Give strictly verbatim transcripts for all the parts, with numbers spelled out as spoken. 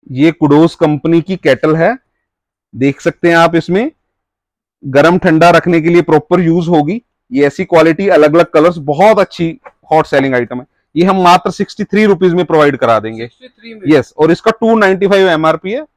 ये kudos company की kettle है, देख सकते हैं आप। इसमें गर्म ठंडा रखने के लिए प्रॉपर यूज होगी। ये ऐसी क्वालिटी, अलग अलग कलर्स, बहुत अच्छी हॉट सेलिंग आइटम है। ये हम मात्र सिक्सटी थ्री रुपीज में प्रोवाइड करा देंगे। यस, और इसका टू नाइनटी फाइव एमआरपी है।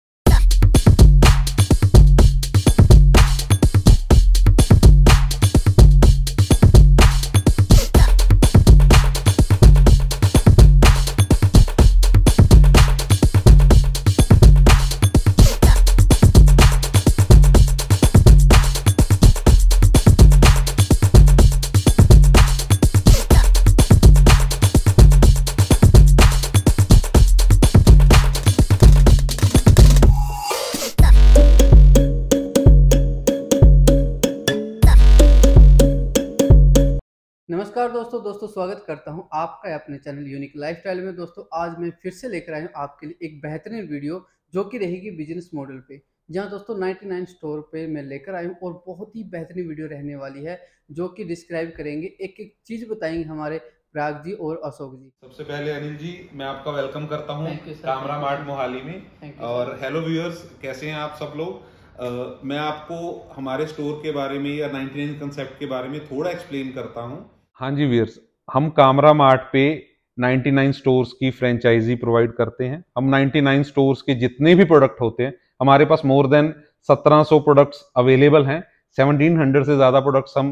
नमस्कार दोस्तों दोस्तों स्वागत करता हूं आपका अपने चैनल यूनिक लाइफस्टाइल में। दोस्तों आज मैं फिर से लेकर आया हूं आपके लिए एक बेहतरीन वीडियो जो कि रहेगी बिजनेस मॉडल पे, जहां दोस्तों निन्यानवे स्टोर पे मैं लेकर आया हूं और बहुत ही बेहतरीन वीडियो रहने वाली है जो कि डिस्क्राइब करेंगे, एक एक चीज बताएंगे हमारे पराग जी और अशोक जी। सबसे पहले अनिल जी, मैं आपका वेलकम करता हूं कामरा मार्ट मोहाली में। और हेलो व्यूअर्स, कैसे हैं आप सब लोग। uh, मैं आपको हमारे स्टोर के बारे में या निन्यानवे कंसेप्ट के बारे में थोड़ा एक्सप्लेन करता हूं। हाँ जी व्यूअर्स, हम कामरा मार्ट पे निन्यानवे स्टोर्स की फ्रेंचाइजी प्रोवाइड करते हैं। हम निन्यानवे स्टोर्स के जितने भी प्रोडक्ट होते हैं, हमारे पास मोर देन सत्रह सौ प्रोडक्ट्स अवेलेबल हैं। सत्रह सौ से ज्यादा प्रोडक्ट्स हम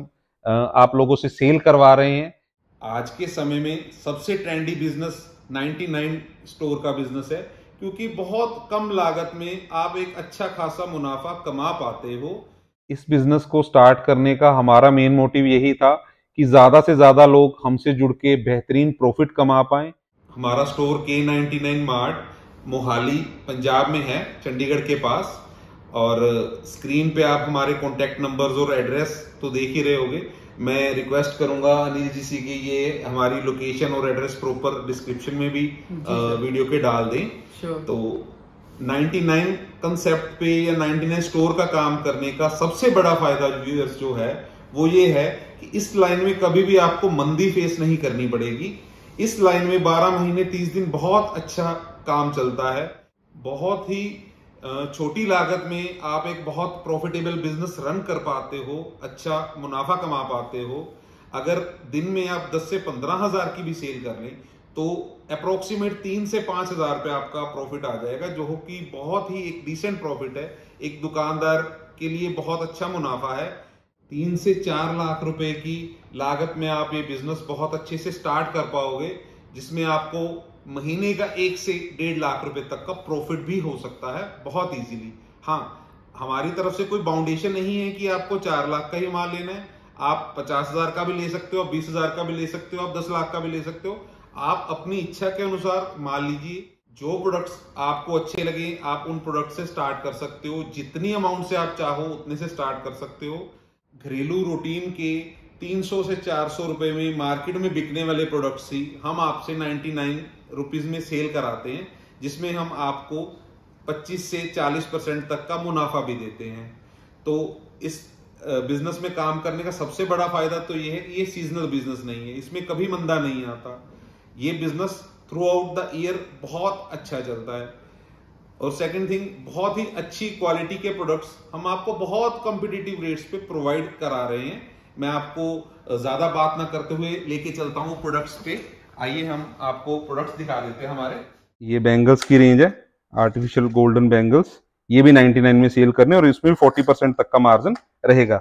आप लोगों से सेल करवा रहे हैं। आज के समय में सबसे ट्रेंडी बिजनेस निन्यानवे स्टोर का बिजनेस है, क्योंकि बहुत कम लागत में आप एक अच्छा खासा मुनाफा कमा पाते हो। इस बिजनेस को स्टार्ट करने का हमारा मेन मोटिव यही था कि ज्यादा से ज्यादा लोग हमसे जुड़ के बेहतरीन प्रॉफिट कमा पाएं। हमारा स्टोर के निन्यानवे मार्ट मोहाली पंजाब में है, चंडीगढ़ के पास। और स्क्रीन पे आप हमारे कॉन्टेक्ट नंबर्स और एड्रेस तो देख ही रहे होंगे। मैं रिक्वेस्ट करूंगा अनिल जी से कि ये हमारी लोकेशन और एड्रेस प्रॉपर डिस्क्रिप्शन में भी आ, वीडियो के डाल दें। तो निन्यानवे कंसेप्ट पे या निन्यानवे स्टोर का काम करने का सबसे बड़ा फायदा व्यूअर्स जो है वो ये है कि इस लाइन में कभी भी आपको मंदी फेस नहीं करनी पड़ेगी। इस लाइन में बारह महीने तीस दिन बहुत अच्छा काम चलता है। बहुत ही छोटी लागत में आप एक बहुत प्रॉफिटेबल बिजनेस रन कर पाते हो, अच्छा मुनाफा कमा पाते हो। अगर दिन में आप दस से पंद्रह हजार की भी सेल कर लें तो अप्रोक्सीमेट तीन से पांच हजार पे आपका प्रॉफिट आ जाएगा, जो कि बहुत ही एक डिसेंट प्रॉफिट है। एक दुकानदार के लिए बहुत अच्छा मुनाफा है। तीन से चार लाख रुपए की लागत में आप ये बिजनेस बहुत अच्छे से स्टार्ट कर पाओगे, जिसमें आपको महीने का एक से डेढ़ लाख रुपए तक का प्रॉफिट भी हो सकता है बहुत इजीली। हाँ, हमारी तरफ से कोई बाउंडेशन नहीं है कि आपको चार लाख का ही माल लेना है। आप पचास हजार का भी ले सकते हो, आप बीस हजार का भी ले सकते हो, आप दस लाख का भी ले सकते हो। आप अपनी इच्छा के अनुसार माल लीजिए। जो प्रोडक्ट्स आपको अच्छे लगे आप उन प्रोडक्ट से स्टार्ट कर सकते हो। जितनी अमाउंट से आप चाहो उतने से स्टार्ट कर सकते हो। घरेलू रूटीन के तीन सौ से चार सौ रुपए में मार्केट में बिकने वाले प्रोडक्ट्स ही हम आपसे निन्यानवे रुपीस में सेल कराते हैं, जिसमें हम आपको पच्चीस से चालीस परसेंट तक का मुनाफा भी देते हैं। तो इस बिजनेस में काम करने का सबसे बड़ा फायदा तो ये है कि ये सीजनल बिजनेस नहीं है, इसमें कभी मंदा नहीं आता। ये business throughout the year बहुत अच्छा चलता है। और सेकंड थिंग, बहुत ही अच्छी क्वालिटी के प्रोडक्ट्स हम आपको बहुत कॉम्पिटिटिव रेट्स पे प्रोवाइड करा रहे हैं। मैं आपको ज्यादा बात ना करते हुए लेके चलता हूँ प्रोडक्ट्स पे। आइए हम आपको प्रोडक्ट्स दिखा देते हैं हमारे। ये बैंगल्स की रेंज है, आर्टिफिशियल गोल्डन बैंगल्स। ये भी निन्यानवे में सेल करने और इसमें चालीस परसेंट तक का मार्जिन रहेगा।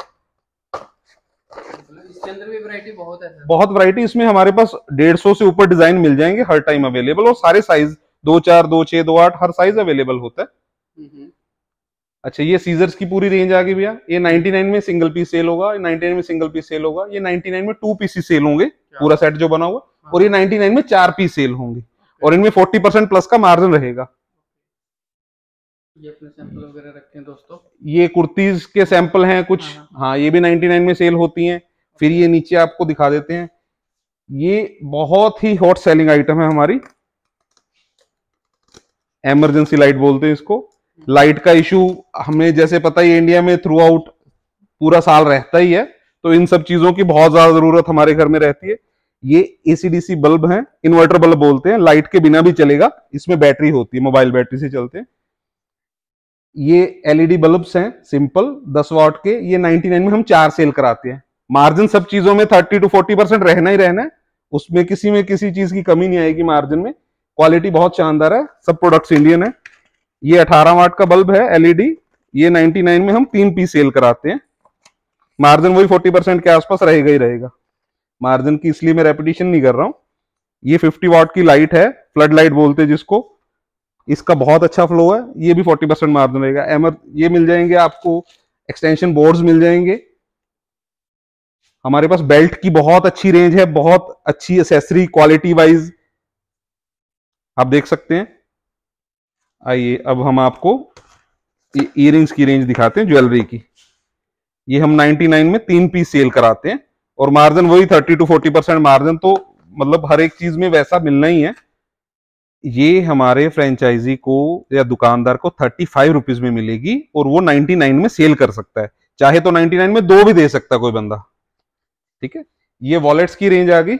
इसके अंदर भी वैरायटी बहुत है सर। बहुत वैरायटी इसमें हमारे पास डेढ़ सौ से ऊपर डिजाइन मिल जाएंगे, हर टाइम अवेलेबल। और सारे साइज दो चार, दो छह, दो आठ, हर साइज अवेलेबल होता है। अच्छा, ये सीजर्स की पूरी रेंज आ गई भैया। ये निन्यानवे में सिंगल पीस सेल होगा, निन्यानवे में सिंगल पीस सेल होगा। ये निन्यानवे में टू पीस सेल होंगे, पूरा सेट जो बना हुआ। हाँ। और ये निन्यानवे में चार पीस सेल होंगे। और इनमें चालीस परसेंट प्लस का मार्जिन रहेगा। ये अपने सैंपल वगैरह रखे हैं दोस्तों। ये कुर्तीज के सैंपल हैं कुछ। हाँ, हाँ, ये भी निन्यानवे में सेल होती हैं। फिर ये नीचे आपको दिखा देते हैं, ये बहुत ही हॉट सेलिंग आइटम है हमारी। इमरजेंसी लाइट बोलते हैं इसको। लाइट का इशू हमें जैसे पता ही इंडिया में थ्रू आउट पूरा साल रहता ही है, तो इन सब चीजों की बहुत ज्यादा जरूरत हमारे घर में रहती है। ये एसीडीसी बल्ब हैं, इन्वर्टर बल्ब बोलते हैं, लाइट के बिना भी चलेगा, इसमें बैटरी होती है, मोबाइल बैटरी से चलते हैं। ये एलईडी बल्ब्स हैं सिंपल दस वाट के, ये निन्यानवे में हम चार सेल कराते हैं। मार्जिन सब चीजों में तीस टू चालीस परसेंट रहना ही रहना है, उसमें किसी में किसी चीज की कमी नहीं आएगी मार्जिन में। क्वालिटी बहुत शानदार है, सब प्रोडक्ट्स इंडियन है। ये अठारह वाट का बल्ब है एलईडी, ये निन्यानवे में हम तीन पीस सेल कराते हैं। मार्जिन वही चालीस परसेंट के आसपास रहेगा ही रहेगा, मार्जिन की इसलिए मैं रेपिटेशन नहीं कर रहा हूं। ये पचास वाट की लाइट है, फ्लड लाइट बोलते हैं जिसको, इसका बहुत अच्छा फ्लो है, ये भी चालीस परसेंट मार्जिन रहेगा। एमर ये मिल जाएंगे आपको, एक्सटेंशन बोर्ड्स मिल जाएंगे। हमारे पास बेल्ट की बहुत अच्छी रेंज है, बहुत अच्छी एसेसरी क्वालिटी वाइज आप देख सकते हैं। आइए अब हम आपको ईयरिंग्स की रेंज दिखाते हैं ज्वेलरी की। ये हम निन्यानवे में तीन पीस सेल कराते हैं और मार्जिन वही तीस टू चालीस परसेंट मार्जिन, तो मतलब हर एक चीज में वैसा मिलना ही है। ये हमारे फ्रेंचाइजी को या दुकानदार को थर्टी फाइव रुपीज में मिलेगी और वो निन्यानवे में सेल कर सकता है, चाहे तो निन्यानवे में दो भी दे सकता है कोई बंदा, ठीक है। ये वॉलेट्स की रेंज आ गई।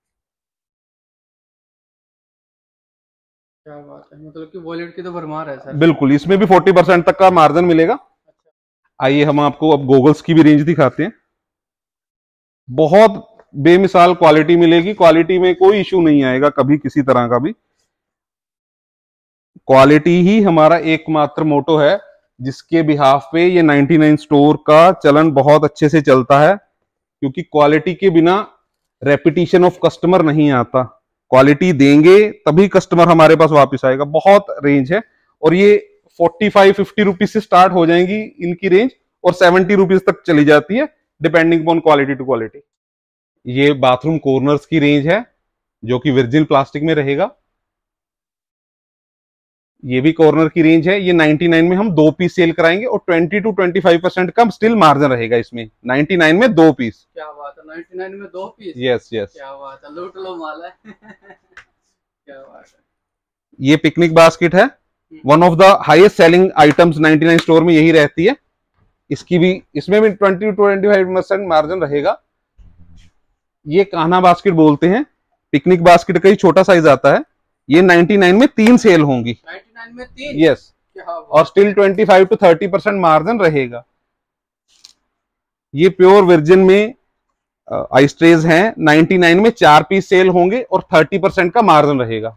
क्या बात है, मतलब कि वॉलेट की तो भरमार है सर। बिल्कुल, इसमें भी चालीस परसेंट तक का मार्जिन मिलेगा। आइए हम आपको अब गॉगल्स की भी रेंज दिखाते हैं। बहुत बेमिसाल क्वालिटी मिलेगी, क्वालिटी में कोई इश्यू नहीं आएगा कभी किसी तरह का भी। क्वालिटी ही हमारा एकमात्र मोटो है, जिसके बिहाफ पे ये निन्यानवे स्टोर का चलन बहुत अच्छे से चलता है, क्योंकि क्वालिटी के बिना रेपिटेशन ऑफ कस्टमर नहीं आता। क्वालिटी देंगे तभी कस्टमर हमारे पास वापस आएगा। बहुत रेंज है और ये पैंतालीस पचास रुपीज से स्टार्ट हो जाएंगी इनकी रेंज और सत्तर रुपीज तक चली जाती है, depending upon quality to quality. ये बाथरूम कॉर्नर्स की रेंज है जो कि वर्जिन प्लास्टिक में रहेगा। ये भी कॉर्नर की रेंज है। ये निन्यानवे में हम दो पीस सेल कराएंगे और बीस टू पच्चीस परसेंट का स्टिल मार्जिन रहेगा इसमें। निन्यानवे में दो पीस। क्या बात है, निन्यानवे में दो पीस। यस यस, क्या बात है, लूट लो माल है। क्या बात है। ये पिकनिक बास्केट है, one of the highest selling items निन्यानवे स्टोर में यही रहती है। इसकी भी, इसमें भी बीस टू पच्चीस परसेंट मार्जिन रहेगा। ये कान्हा बास्केट बोलते हैं, पिकनिक बास्केट का ही छोटा साइज आता है। ये निन्यानवे में तीन सेल होंगी। निन्यानवे में तीन? यस, और स्टिल पच्चीस टू तीस परसेंट मार्जिन रहेगा। ये प्योर वर्जिन में आइस ट्रेज हैं, निन्यानवे में चार पीस सेल होंगे और तीस परसेंट का मार्जिन रहेगा।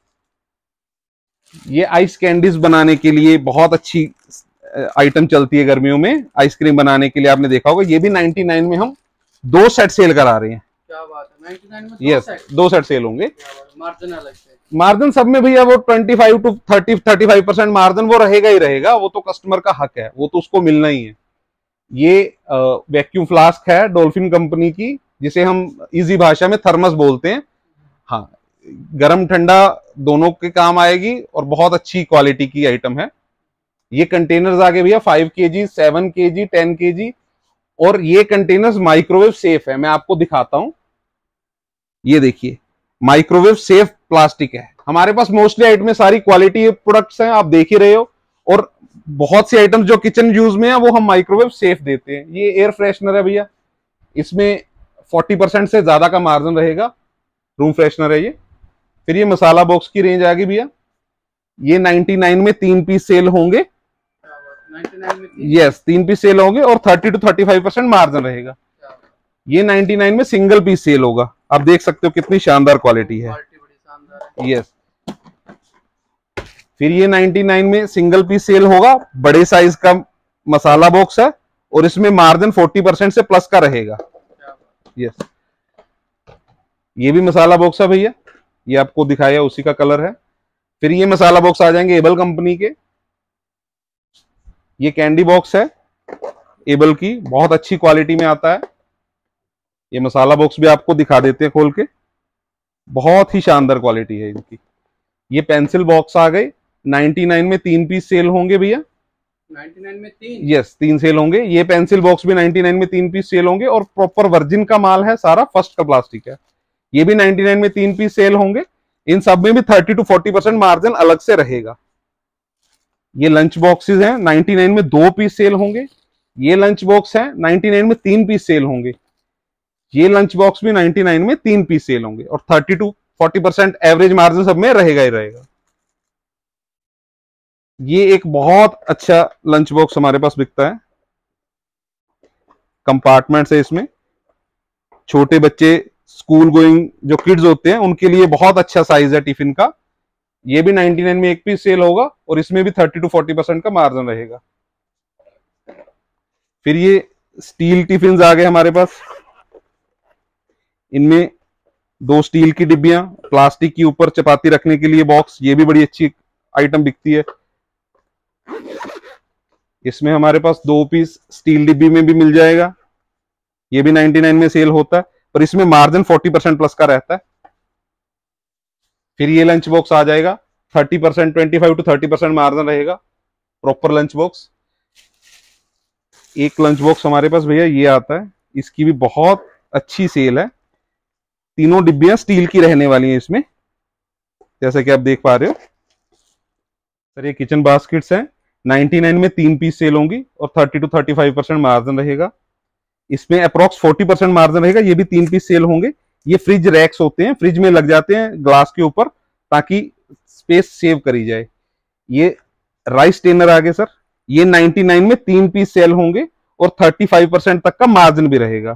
ये आइस कैंडीज बनाने के लिए बहुत अच्छी आइटम चलती है गर्मियों में, आइसक्रीम बनाने के लिए आपने देखा होगा। ये भी निन्यानवे में हम दो सेट सेल करा रहे हैं। क्या बात है, निन्यानवे में दो yes, सेट? दो सेट सेल होंगे। मार्जिन अलग से? मार्जिन सब में भैया वो पच्चीस टू तीस पैंतीस परसेंट मार्जिन वो रहेगा ही रहेगा, वो तो कस्टमर का हक है, वो तो उसको मिलना ही है। ये वैक्यूम फ्लास्क है डॉल्फिन कंपनी की, जिसे हम इजी भाषा में थर्मस बोलते हैं। हाँ, गरम ठंडा दोनों के काम आएगी और बहुत अच्छी क्वालिटी की आइटम है। ये कंटेनर्स आगे भैया फाइव के जी, सेवन के जी, टेन के जी, और ये कंटेनर्स माइक्रोवेव सेफ है। मैं आपको दिखाता हूं, ये देखिए माइक्रोवेव सेफ प्लास्टिक है। हमारे पास मोस्टली आइटम में सारी क्वालिटी प्रोडक्ट्स हैं, आप देख ही रहे हो, और बहुत सी आइटम्स जो किचन यूज में है वो हम माइक्रोवेव सेफ देते हैं। ये एयर फ्रेशनर है भैया, इसमें चालीस परसेंट से ज्यादा का मार्जिन रहेगा, रूम फ्रेशनर है ये। फिर ये मसाला बॉक्स की रेंज आ गई भैया, ये निन्यानवे में तीन पीस सेल होंगे। यस, तीन पीस सेल होंगे और तीस टू पैंतीस परसेंट मार्जिन रहेगा। ये निन्यानवे में सिंगल पीस सेल होगा। आप देख सकते हो कितनी शानदार क्वालिटी है। यस, फिर ये निन्यानवे में सिंगल पीस सेल होगा, बड़े साइज का मसाला बॉक्स है और इसमें मार्जिन चालीस परसेंट से प्लस का रहेगा। यस, ये भी मसाला बॉक्स है भैया, ये आपको दिखाया उसी का कलर है। फिर ये मसाला बॉक्स आ जाएंगे एबल कंपनी के। ये कैंडी बॉक्स है एबल की, बहुत अच्छी क्वालिटी में आता है। ये मसाला बॉक्स भी आपको दिखा देते हैं खोल के, बहुत ही शानदार क्वालिटी है इनकी। ये पेंसिल बॉक्स आ गए, निन्यानवे में तीन पीस सेल होंगे भैया। निन्यानवे में तीन? यस, तीन सेल होंगे। ये पेंसिल बॉक्स भी निन्यानवे में तीन पीस सेल होंगे और प्रॉपर वर्जिन का माल है, सारा फर्स्ट का प्लास्टिक है। ये भी निन्यानवे में तीन पीस सेल होंगे। इन सब में भी तीस टू चालीस परसेंट मार्जिन अलग से रहेगा। ये लंच बॉक्सेस हैं, निन्यानवे में दो पीस सेल होंगे। ये लंच बॉक्स है, निन्यानवे में तीन पीस सेल होंगे। ये लंच बॉक्स भी नाइनटी नाइन में तीन पीस सेल होंगे और thirty to forty percent average margin सब में रहेगा ही रहेगा। ये एक बहुत अच्छा लंच बॉक्स हमारे पास बिकता है, कंपार्टमेंट है इसमें, छोटे बच्चे स्कूल गोइंग जो किड्स होते हैं उनके लिए बहुत अच्छा साइज है टिफिन का। ये भी नाइनटी नाइन में एक पीस सेल होगा और इसमें भी थर्टी टू फोर्टी परसेंट का मार्जिन रहेगा। फिर ये स्टील टिफिन आ गए हमारे पास, इनमें दो स्टील की डिब्बियां, प्लास्टिक की ऊपर चपाती रखने के लिए बॉक्स, ये भी बड़ी अच्छी आइटम बिकती है। इसमें हमारे पास दो पीस स्टील डिब्बी में भी मिल जाएगा, ये भी नाइनटी नाइन में सेल होता है, पर इसमें मार्जिन फोर्टी परसेंट प्लस का रहता है। फिर ये लंच बॉक्स आ जाएगा, thirty percent twenty five to thirty percent margin रहेगा, प्रॉपर लंच बॉक्स। एक लंच बॉक्स हमारे पास भैया ये आता है, इसकी भी बहुत अच्छी सेल है, तीनों डिब्बियां स्टील की रहने वाली हैं इसमें, जैसा कि आप देख पा रहे हो। सर ये किचन बास्केट्स हैं, नाइनटी नाइन में तीन पीस सेल होंगी और thirty to thirty five percent margin रहेगा। इसमें अप्रोक्स फोर्टी परसेंट मार्जिन रहेगा, ये भी तीन पीस सेल होंगे। ये फ्रिज रैक्स होते हैं, फ्रिज में लग जाते हैं ग्लास के ऊपर ताकि स्पेस सेव करी जाए। ये राइस टेनर आ गए सर, ये नाइनटी नाइन में तीन पीस सेल होंगे और थर्टी फाइव परसेंट तक का मार्जिन भी रहेगा।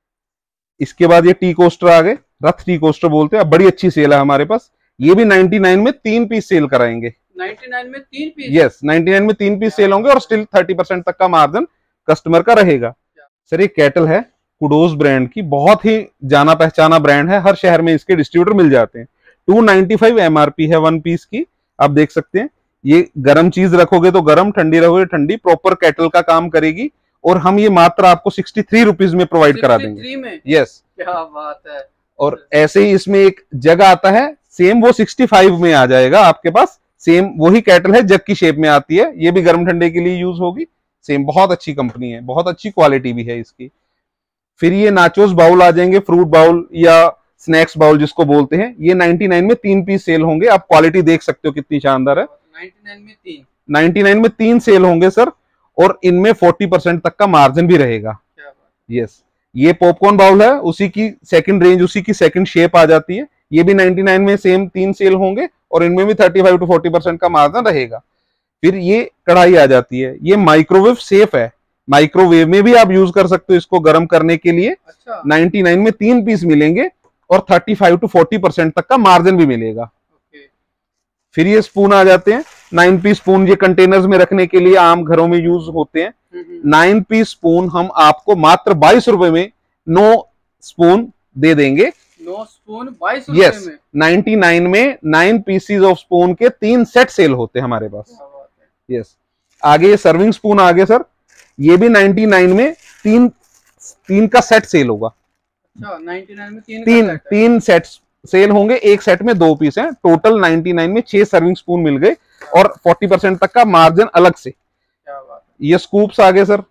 इसके बाद ये टी कोस्टर आ गए, रथ टी कोस्टर बोलते हैं, बड़ी अच्छी सेल है हमारे पास, ये भी नाइनटी नाइन में तीन पीस सेल कराएंगे। नाइनटी नाइन में तीन पीस? यस, नाइनटी नाइन में तीन पीस सेल होंगे और स्टिल थर्टी परसेंट तक का मार्जिन कस्टमर का रहेगा। सर ये केटल है कुडोस ब्रांड की, बहुत ही जाना पहचाना ब्रांड है, हर शहर में इसके डिस्ट्रीब्यूटर मिल जाते हैं। टू नाइनटी फाइव एमआरपी है वन पीस की, आप देख सकते हैं। ये गर्म चीज रखोगे तो गर्म, ठंडी रखोगे ठंडी, प्रॉपर केटल का काम करेगी और हम ये मात्र आपको सिक्सटी थ्री रुपीज में प्रोवाइड करा देंगे। यस, क्या बात है। और ऐसे ही इसमें एक जग आता है, सेम वो सिक्सटी फाइव में आ जाएगा आपके पास, सेम वही केटल है, जग की शेप में आती है, ये भी गर्म ठंडे के लिए यूज होगी। सेम बहुत अच्छी कंपनी है, बहुत अच्छी क्वालिटी भी है इसकी। फिर ये नाचोस बाउल आ जाएंगे, फ्रूट बाउल या स्नैक्स बाउल जिसको बोलते हैं, ये नाइनटी नाइन में तीन पीस सेल होंगे। आप क्वालिटी देख सकते हो कितनी शानदार है। नाइनटी नाइन में तीन नाइनटी नाइन में तीन सेल होंगे सर, और इनमें फोर्टी परसेंट तक का मार्जिन भी रहेगा। यस, ये पॉपकॉर्न बाउल है, उसी की सेकंड रेंज, उसी की सेकंड शेप आ जाती है, ये भी नाइनटी नाइन में सेम तीन सेल होंगे और इनमें भी thirty five to forty percent का मार्जिन रहेगा। फिर ये कढ़ाई आ जाती है, ये माइक्रोवेव सेफ है, माइक्रोवेव में भी आप यूज कर सकते हो इसको गर्म करने के लिए। अच्छा। नाइनटी नाइन में तीन पीस मिलेंगे और thirty five to forty percent तक का मार्जिन भी मिलेगा। ओके। फिर ये स्पून आ जाते हैं, नाइन पीस स्पून, ये कंटेनर्स में रखने के लिए आम घरों में यूज होते हैं। नाइन पीस स्पून हम आपको मात्र बाईस रुपए में नौ स्पून दे देंगे। नौ स्पून बाईस यस, नाइनटी नाइन में नाइन पीसीज ऑफ स्पून के तीन सेट सेल होते हैं हमारे पास। यस, आगे ये सर्विंग स्पून आ गए सर, ये भी नाइनटी नाइन में तीन तीन का सेट सेल होगा। अच्छा, नाइनटी नाइन में तीन तीन का सेट तीन सेट सेल होंगे, एक सेट में दो पीस हैं। टोटल नाइनटी नाइन में छह सर्विंग स्पून मिल गए और फोर्टी परसेंट तक का मार्जिन अलग से। क्या बात है। ये स्कूप्स आ गए सर,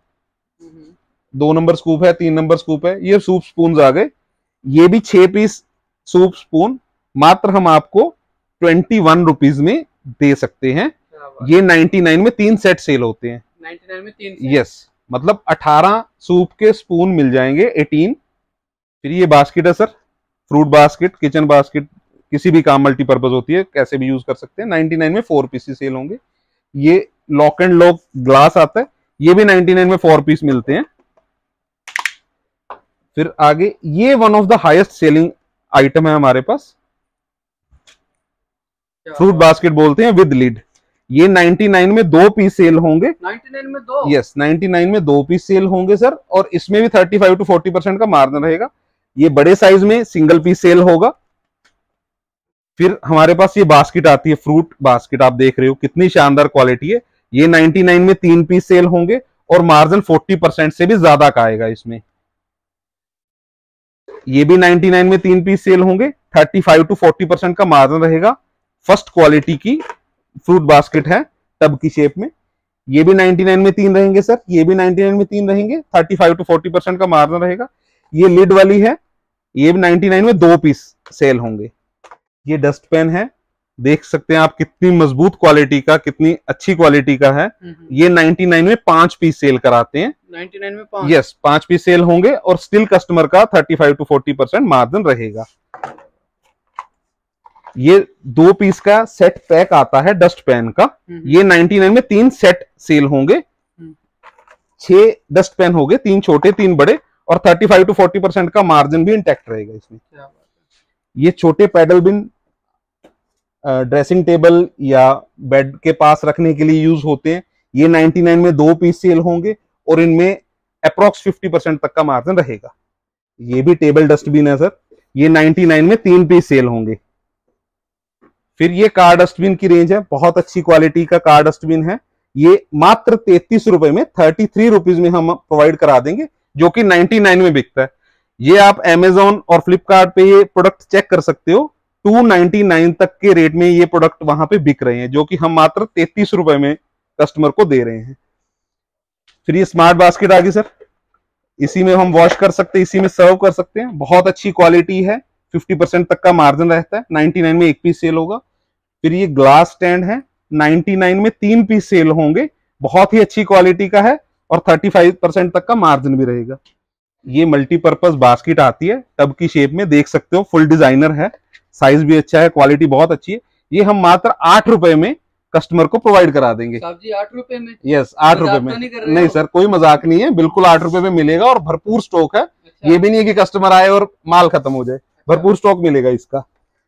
दो नंबर स्कूप है, तीन नंबर स्कूप है, ये सूप स्पून आ गए, ये भी छह पीस सूप स्पून मात्र हम आपको ट्वेंटी वन रुपीज में दे सकते हैं। ये नाइनटी नाइन में तीन सेट सेल होते हैं। नाइनटी नाइन में तीन सेट। यस, मतलब अठारह सूप के स्पून मिल जाएंगे, अठारह। फिर ये बास्केट है sir, fruit basket, kitchen basket, किसी भी काम मल्टीपर्पज होती है, कैसे भी यूज कर सकते हैं। नाइनटी नाइन में फोर पीस सेल होंगे। ये लॉक एंड लॉक ग्लास आता है, ये भी नाइनटी नाइन में फोर पीस मिलते हैं। फिर आगे ये one of the highest selling item है हमारे पास, फ्रूट बास्केट बोलते हैं विद लिड। ये नाइनटी नाइन में दो पीस सेल होंगे। नाइनटी नाइन में दो? यस, नाइनटी नाइन में दो पीस सेल होंगे सर, और इसमें भी thirty five to forty percent का मार्जिन रहेगा। ये बड़े साइज में सिंगल पीस सेल होगा। फिर हमारे पास ये बास्केट आती है, फ्रूट बास्केट, आप देख रहे हो कितनी शानदार क्वालिटी है। ये नाइनटी नाइन में तीन पीस सेल होंगे और मार्जिन फोर्टी परसेंट से भी ज्यादा का आएगा इसमें। ये भी नाइनटी नाइन में तीन पीस सेल होंगे, thirty five to forty percent का मार्जिन रहेगा। फर्स्ट क्वालिटी की फ्रूट बास्केट है, टब की शेप में। ये भी नाइनटी नाइन में तीन रहेंगे सर, ये भी नाइनटी नाइन में तीन रहेंगे, thirty five to forty percent का मार्जिन रहेगा। ये लिड वाली है, ये भी नाइनटी नाइन में दो पीस सेल होंगे। ये डस्ट पेन है, देख सकते हैं आप कितनी मजबूत क्वालिटी का, कितनी अच्छी क्वालिटी का है। ये निन्यानवे में पांच पीस सेल कराते हैं। निन्यानवे में पांच? यस, पांच पीस सेल होंगे और स्टिल कस्टमर का पैंतीस टू चालीस परसेंट मार्जिन रहेगा। ये दो पीस का सेट पैक आता है डस्ट पेन का। ये निन्यानवे में तीन सेट सेल होंगे, छह डस्ट पेन हो गए, तीन छोटे तीन बड़े, और पैंतीस टू चालीस परसेंट का मार्जिन भी इंटैक्ट रहेगा इसमें। ये छोटे पैडल बिन ड्रेसिंग टेबल या बेड के पास रखने के लिए यूज होते हैं। ये निन्यानवे में दो पीस सेल होंगे और इनमें अप्रोक्स पचास परसेंट तक का मार्जिन रहेगा। ये भी टेबल डस्टबिन है सर, ये निन्यानवे में तीन पीस सेल होंगे। फिर ये कार डस्टबिन की रेंज है, बहुत अच्छी क्वालिटी का कार डस्टबिन है। ये मात्र तैतीस रुपए में, थर्टी थ्री रुपीज में हम प्रोवाइड करा देंगे, जो कि निन्यानवे में बिकता है। ये आप अमेजोन और फ्लिपकार्ट पे ये प्रोडक्ट चेक कर सकते हो, दो सौ निन्यानवे तक के रेट में ये प्रोडक्ट वहां पे बिक रहे हैं, जो कि हम मात्र तैतीस रुपए में कस्टमर को दे रहे हैं। फिर ये स्मार्ट बास्केट आ गई सर, इसी में हम वॉश कर सकते हैं, इसी में सर्व कर सकते हैं। बहुत अच्छी क्वालिटी है, पचास परसेंट तक का मार्जिन रहता है। निन्यानवे में एक पीस सेल होगा। फिर ये ग्लास स्टैंड है, निन्यानवे में तीन पीस सेल होंगे, बहुत ही अच्छी क्वालिटी का है और पैंतीस परसेंट तक का मार्जिन भी रहेगा। ये मल्टीपर्पज बास्केट आती है टब की शेप में, देख सकते हो, फुल डिजाइनर है, साइज भी अच्छा है, क्वालिटी बहुत अच्छी है। ये हम मात्र आठ रुपए में कस्टमर को प्रोवाइड करा देंगे। साहब जी आठ रुपए में? यस, आठ रुपए में। नहीं, नहीं सर, कोई मजाक नहीं है, बिल्कुल आठ रुपए में मिलेगा और भरपूर स्टॉक है। अच्छा। ये भी नहीं है कि कस्टमर आए और माल खत्म हो जाए, भरपूर स्टॉक मिलेगा इसका।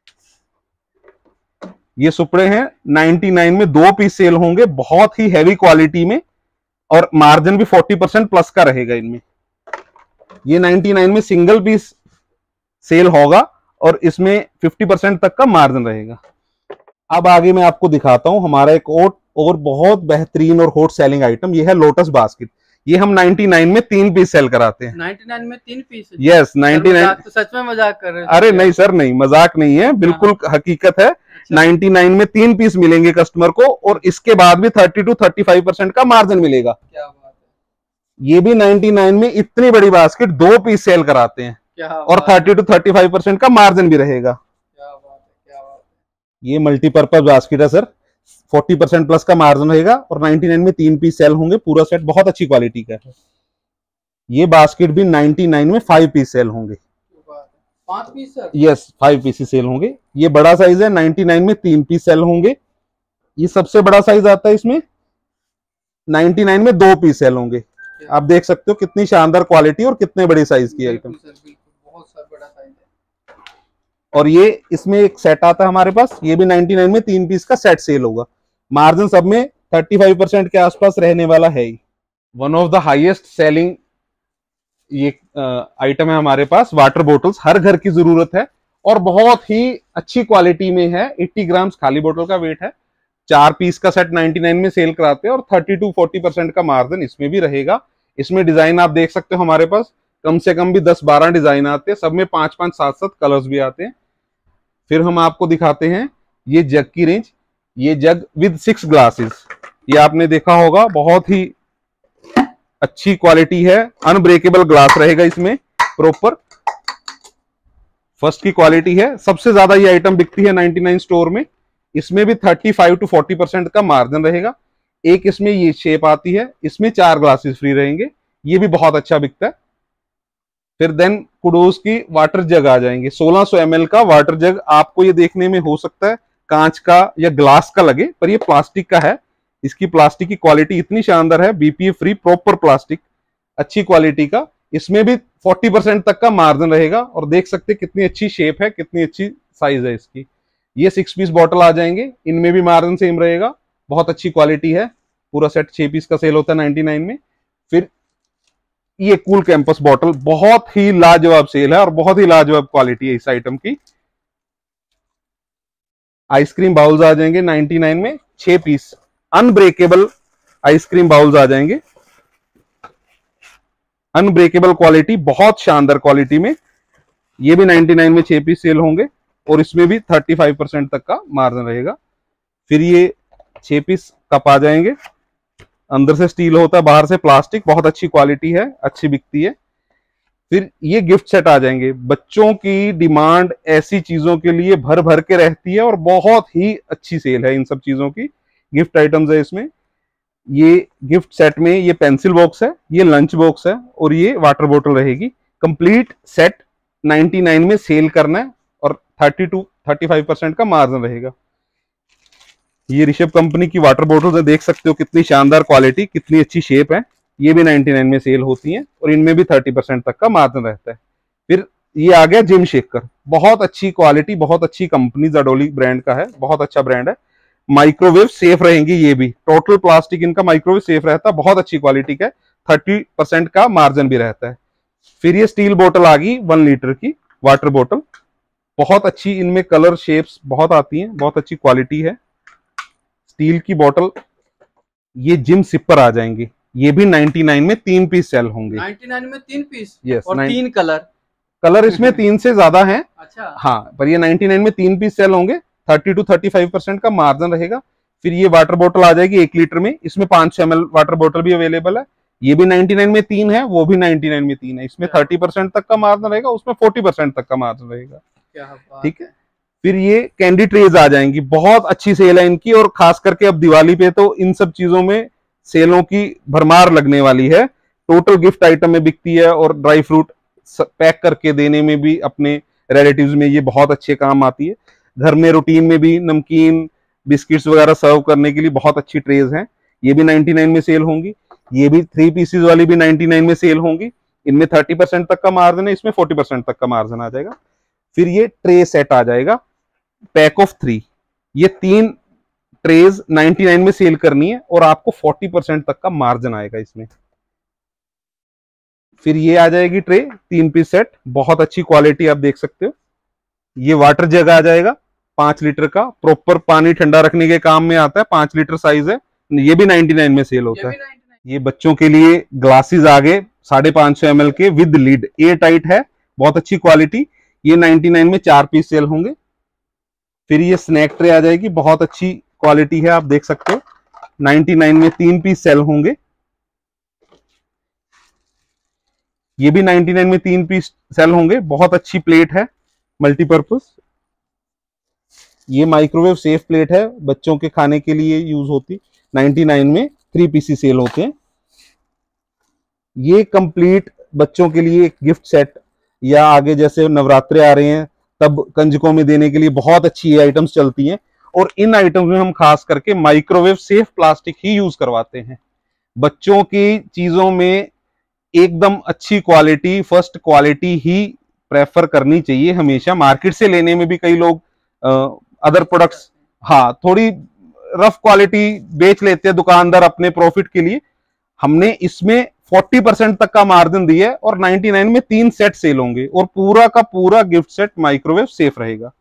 ये सुपड़े हैं, निन्यानवे में दो पीस सेल होंगे, बहुत ही हैवी क्वालिटी में, और मार्जिन भी चालीस परसेंट प्लस का रहेगा इनमें। ये निन्यानवे में सिंगल पीस सेल होगा और इसमें पचास परसेंट तक का मार्जिन रहेगा। अब आगे मैं आपको दिखाता हूं हमारा एक और और बहुत बेहतरीन और हॉट सेलिंग आइटम, ये है लोटस बास्केट। ये हम निन्यानवे में तीन पीस सेल कराते हैं। निन्यानवे में तीन पीस? यस, निन्यानवे। तो सच में मजाक कर रहे हैं? अरे नहीं सर, नहीं, मजाक नहीं है, बिल्कुल हकीकत है। अच्छा। निन्यानवे में तीन पीस मिलेंगे कस्टमर को और इसके बाद भी तीस टू पैंतीस परसेंट का मार्जिन मिलेगा। क्या बात है। ये भी निन्यानवे में इतनी बड़ी बास्केट दो पीस सेल कराते हैं और तीस टू पैंतीस परसेंट का मार्जिन भी रहेगा। क्या बात है, क्या बात है। ये मल्टीपर्पज बास्केट है सर, चालीस परसेंट प्लस का मार्जिन रहेगा और निन्यानवे में तीन पीस सेल होंगे, पूरा सेट बहुत अच्छी क्वालिटी का है। ये बास्केट भी निन्यानवे में फाइव पीस सेल होंगे। पांच piece sir? Yes, five piece sale होंगे। ये बड़ा साइज है, निन्यानवे में तीन पीस सेल होंगे। ये सबसे बड़ा साइज आता है, इसमें निन्यानवे में दो पीस सेल होंगे। आप देख सकते हो कितनी शानदार क्वालिटी और कितने बड़े साइज की आइटम। बहुत बड़ा साइज है। और ये इसमें एक सेट आता है हमारे पास, ये भी निन्यानवे में तीन पीस का सेट सेल होगा। मार्जिन सब में पैंतीस परसेंट के आसपास रहने वाला है ही। One of the highest selling ये आइटम है हमारे पास, वाटर बोटल्स। हर घर की जरूरत है और बहुत ही अच्छी क्वालिटी में है। अस्सी ग्राम्स खाली बोतल का वेट है। चार पीस का सेट निन्यानवे में सेल कराते हैं और तीस टू चालीस परसेंट का मार्जिन इसमें भी रहेगा। इसमें डिजाइन आप देख सकते हो, हमारे पास कम से कम भी दस बारह डिजाइन आते हैं, सब में पांच पांच सात सात कलर्स भी आते हैं। फिर हम आपको दिखाते हैं ये जग की रेंज। ये जग विद सिक्स ग्लासेस, ये आपने देखा होगा, बहुत ही अच्छी क्वालिटी है। अनब्रेकेबल ग्लास रहेगा इसमें, प्रॉपर फर्स्ट की क्वालिटी है। सबसे ज्यादा ये आइटम बिकती है निन्यानवे स्टोर में। इसमें भी पैंतीस टू चालीस परसेंट का मार्जिन रहेगा। एक इसमें ये शेप आती है, इसमें चार ग्लासेस फ्री रहेंगे, ये भी बहुत अच्छा बिकता है। फिर देन कुडोस की वाटर जग आ जाएंगे, सोलह सौ एम एल का वाटर जग। आपको ये देखने में हो सकता है कांच का या ग्लास का लगे, पर ये प्लास्टिक का है। इसकी प्लास्टिक की क्वालिटी इतनी शानदार है, बीपीए फ्री प्रॉपर प्लास्टिक, अच्छी क्वालिटी का। इसमें भी चालीस परसेंट तक का मार्जिन रहेगा और देख सकते हैं कितनी अच्छी शेप है, कितनी अच्छी साइज है इसकी। ये सिक्स पीस बॉटल आ जाएंगे, इनमें भी मार्जिन सेम रहेगा, बहुत अच्छी क्वालिटी है। पूरा सेट छह पीस का सेल होता है निन्यानवे में। फिर ये कूल कैंपस बॉटल, बहुत ही लाजवाब सेल है और बहुत ही लाजवाब क्वालिटी है इस आइटम की। आइसक्रीम बाउल्स आ जाएंगे निन्यानवे में, छह पीस अनब्रेकेबल आइसक्रीम बाउल्स आ जाएंगे। अनब्रेकेबल क्वालिटी, बहुत शानदार क्वालिटी में। ये भी निन्यानवे में छह पीस सेल होंगे और इसमें भी पैंतीस परसेंट तक का मार्जिन रहेगा। फिर ये छह पीस कप आ जाएंगे, अंदर से स्टील होता है, बाहर से प्लास्टिक, बहुत अच्छी क्वालिटी है, अच्छी बिकती है। फिर ये गिफ्ट सेट आ जाएंगे। बच्चों की डिमांड ऐसी चीजों के लिए भर भर के रहती है और बहुत ही अच्छी सेल है इन सब चीजों की। गिफ्ट आइटम्स है इसमें। ये गिफ्ट सेट में ये पेंसिल बॉक्स है, ये लंच बॉक्स है और ये वाटर बोतल रहेगी। कंप्लीट सेट निन्यानवे में सेल करना है और thirty to thirty five percent का मार्जिन रहेगा। ये ऋषभ कंपनी की वाटर बोतल है, देख सकते हो कितनी शानदार क्वालिटी, कितनी अच्छी शेप है। ये भी निन्यानवे में सेल होती हैं और इनमें भी तीस परसेंट तक का मार्जिन रहता है। फिर ये आ गया जिम शेकर, बहुत अच्छी क्वालिटी, बहुत अच्छी कंपनी, जडोली ब्रांड का है, बहुत अच्छा ब्रांड है। माइक्रोवेव सेफ रहेंगी, ये भी टोटल प्लास्टिक इनका माइक्रोवेव सेफ रहता है, बहुत अच्छी क्वालिटी का है, तीस परसेंट का मार्जिन भी रहता है। फिर ये स्टील बोतल आ गई वन लीटर की वाटर बोतल, बहुत अच्छी, इनमें कलर शेप्स बहुत आती हैं, बहुत अच्छी क्वालिटी है। स्टील की बोतल। ये जिम सिपर आ जाएंगे, ये भी निन्यानवे में तीन पीस सेल होंगे। निन्यानवे में तीन पीस? यस। और तीन कलर? कलर इसमें तीन से ज्यादा हैं। अच्छा। हाँ, पर ये निन्यानवे में तीन पीस सेल होंगे, thirty to thirty five percent का मार्जिन रहेगा। फिर ये वाटर बोतल आ जाएगी एक लीटर में, इसमें पांच सौ एम एल वाटर बोतल भी अवेलेबल है। ये भी निन्यानवे में तीन है, वो भी निन्यानवे में तीन है। इसमें थर्टी परसेंट तक का मार्जिन रहेगा, उसमें फोर्टी परसेंट तक का मार्जिन रहेगा। ठीक है। फिर ये कैंडी ट्रेज आ जाएंगी, बहुत अच्छी सेल है इनकी, और खास करके अब दिवाली पे तो इन सब चीजों में सेलों की भरमार लगने वाली है। टोटल गिफ्ट आइटम में बिकती है और ड्राई फ्रूट पैक करके देने में भी अपने रिलेटिव्स में ये बहुत अच्छे काम आती है। घर में रूटीन में भी नमकीन बिस्किट्स वगैरह सर्व करने के लिए बहुत अच्छी ट्रेज हैं। ये भी निन्यानवे में सेल होंगी। ये भी थ्री पीसेस वाली भी निन्यानवे में सेल होंगी। इनमें तीस परसेंट तक का मार्जिन है, इसमें चालीस परसेंट तक का मार्जिन आ जाएगा। फिर ये ट्रे सेट आ जाएगा, पैक ऑफ थ्री। ये तीन ट्रेज निन्यानवे में सेल करनी है और आपको चालीस परसेंट तक का मार्जिन आएगा इसमें। फिर ये आ जाएगी ट्रे तीन पीस सेट, बहुत अच्छी क्वालिटी आप देख सकते हो। ये वाटर जग आ जाएगा पांच लीटर का, प्रॉपर पानी ठंडा रखने के काम में आता है, पांच लीटर साइज है। ये भी निन्यानवे में सेल होता है। ये बच्चों के लिए ग्लासेस आ गए साढ़े पांच सौ एम एल के विद लीड, एयर टाइट है, बहुत अच्छी क्वालिटी। ये निन्यानवे में चार पीस सेल होंगे। फिर ये स्नैक ट्रे आ जाएगी, बहुत अच्छी क्वालिटी है, आप देख सकते हो। निन्यानवे में तीन पीस सेल होंगे। ये भी निन्यानवे में तीन पीस सेल होंगे, बहुत अच्छी प्लेट है, मल्टीपर्पज। ये माइक्रोवेव सेफ प्लेट है, बच्चों के खाने के लिए यूज होती। निन्यानवे में थ्री पीसी सेल होते हैं। ये कंप्लीट बच्चों के लिए एक गिफ्ट सेट, या आगे जैसे नवरात्रे आ रहे हैं तब कंजकों में देने के लिए बहुत अच्छी आइटम्स चलती हैं। और इन आइटम्स में हम खास करके माइक्रोवेव सेफ प्लास्टिक ही यूज करवाते हैं। बच्चों की चीजों में एकदम अच्छी क्वालिटी, फर्स्ट क्वालिटी ही प्रेफर करनी चाहिए हमेशा। मार्केट से लेने में भी कई लोग अदर प्रोडक्ट्स, हाँ, थोड़ी रफ क्वालिटी बेच लेते हैं दुकानदार अपने प्रॉफिट के लिए। हमने इसमें चालीस परसेंट तक का मार्जिन दिया है और निन्यानवे में तीन सेट सेल होंगे और पूरा का पूरा गिफ्ट सेट माइक्रोवेव सेफ रहेगा।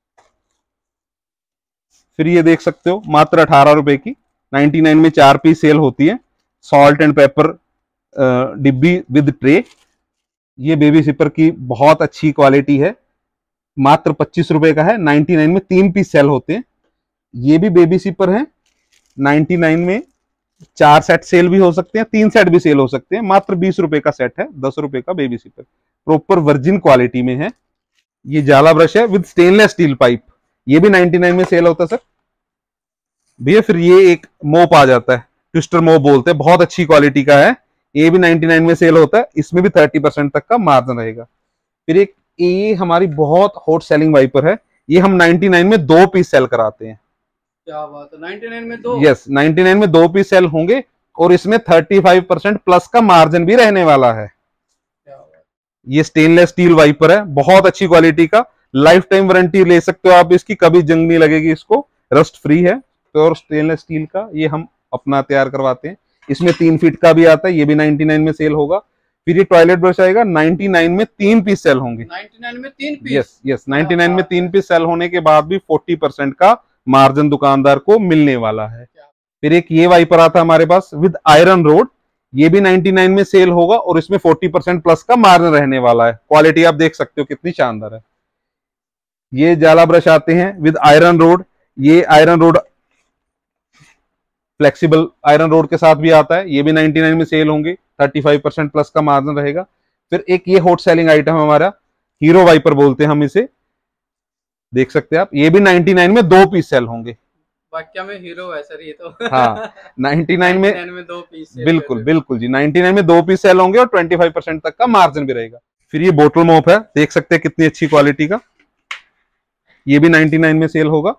फिर ये देख सकते हो मात्र अठारह रुपए की निन्यानवे में चार पीस सेल होती है। सॉल्ट एंड पेपर डिब्बी विद ट्रे। ये बेबी सिपर की बहुत अच्छी क्वालिटी है, मात्र पच्चीस रुपए का है। निन्यानवे में तीन पीस सेल होते हैं। ये भी बेबी सिपर है, निन्यानवे में चार सेट सेल भी हो सकते हैं, तीन सेट भी सेल हो सकते हैं। मात्र बीस रुपए का सेट है, दस रुपए का baby sipper, proper virgin quality में है। ये जाला ब्रश है विद स्टेनलेस स्टील पाइप, ये भी निन्यानवे में सेल होता है सर भैया। फिर ये एक मोप आ जाता है, ट्विस्टर मोप बोलते हैं, बहुत अच्छी क्वालिटी का है, ये भी निन्यानवे में सेल होता है। इसमें भी तीस परसेंट तक का मार्जिन रहेगा। फिर एक ये हमारी बहुत हॉट सेलिंग वाइपर है, ये हम निन्यानवे में दो पीस सेल कराते हैं। क्या बात है, निन्यानवे में दो? यस, निन्यानवे में दो पीस सेल होंगे और इसमें पैंतीस परसेंट प्लस का मार्जिन भी रहने वाला है। ये स्टेनलेस स्टील वाइपर है, बहुत अच्छी क्वालिटी का, लाइफ टाइम वारंटी ले सकते हो आप इसकी, कभी जंग नहीं लगेगी इसको, रस्ट फ्री है। प्योर स्टेनलेस स्टील का ये हम अपना तैयार करवाते हैं। इसमें तीन फीट का भी आता है, ये भी निन्यानवे में सेल होगा। फिर ये टॉयलेट ब्रश आएगा, निन्यानवे में तीन पीस सेल होंगे। निन्यानवे में तीन पीस? यस यस, निन्यानवे में तीन पीस सेल होने के बाद भी चालीस परसेंट का मार्जिन दुकानदार को मिलने वाला है। फिर एक ये वाइपर आता है हमारे पास विद आयरन रोड, ये भी निन्यानवे में सेल होगा और इसमें चालीस परसेंट प्लस का मार्जिन रहने वाला है। क्वालिटी आप देख सकते हो कितनी शानदार है। ये जाला ब्रश आते हैं विद आयरन रोड, ये iron rod flexible iron rod के साथ भी आता है, ये भी निन्यानवे में सेल होंगे, पैंतीस परसेंट प्लस का मार्जिन रहेगा। फिर एक ये हॉट सेलिंग आइटम हमारा हीरो वाइपर बोलते हैं हम इसे, देख सकते हैं आप, ये भी निन्यानवे में दो पीस सेल होंगे। वाक्य में हीरो है सर ये तो। हाँ निन्यानवे में, में दो पीस बिल्कुल बिल्कुल जी, निन्यानवे में दो पीस सेल होंगे और पच्चीस परसेंट तक का मार्जिन भी रहेगा। फिर ये बोतल मॉप है, देख सकते हैं कितनी अच्छी क्वालिटी का, ये भी निन्यानवे में सेल होगा।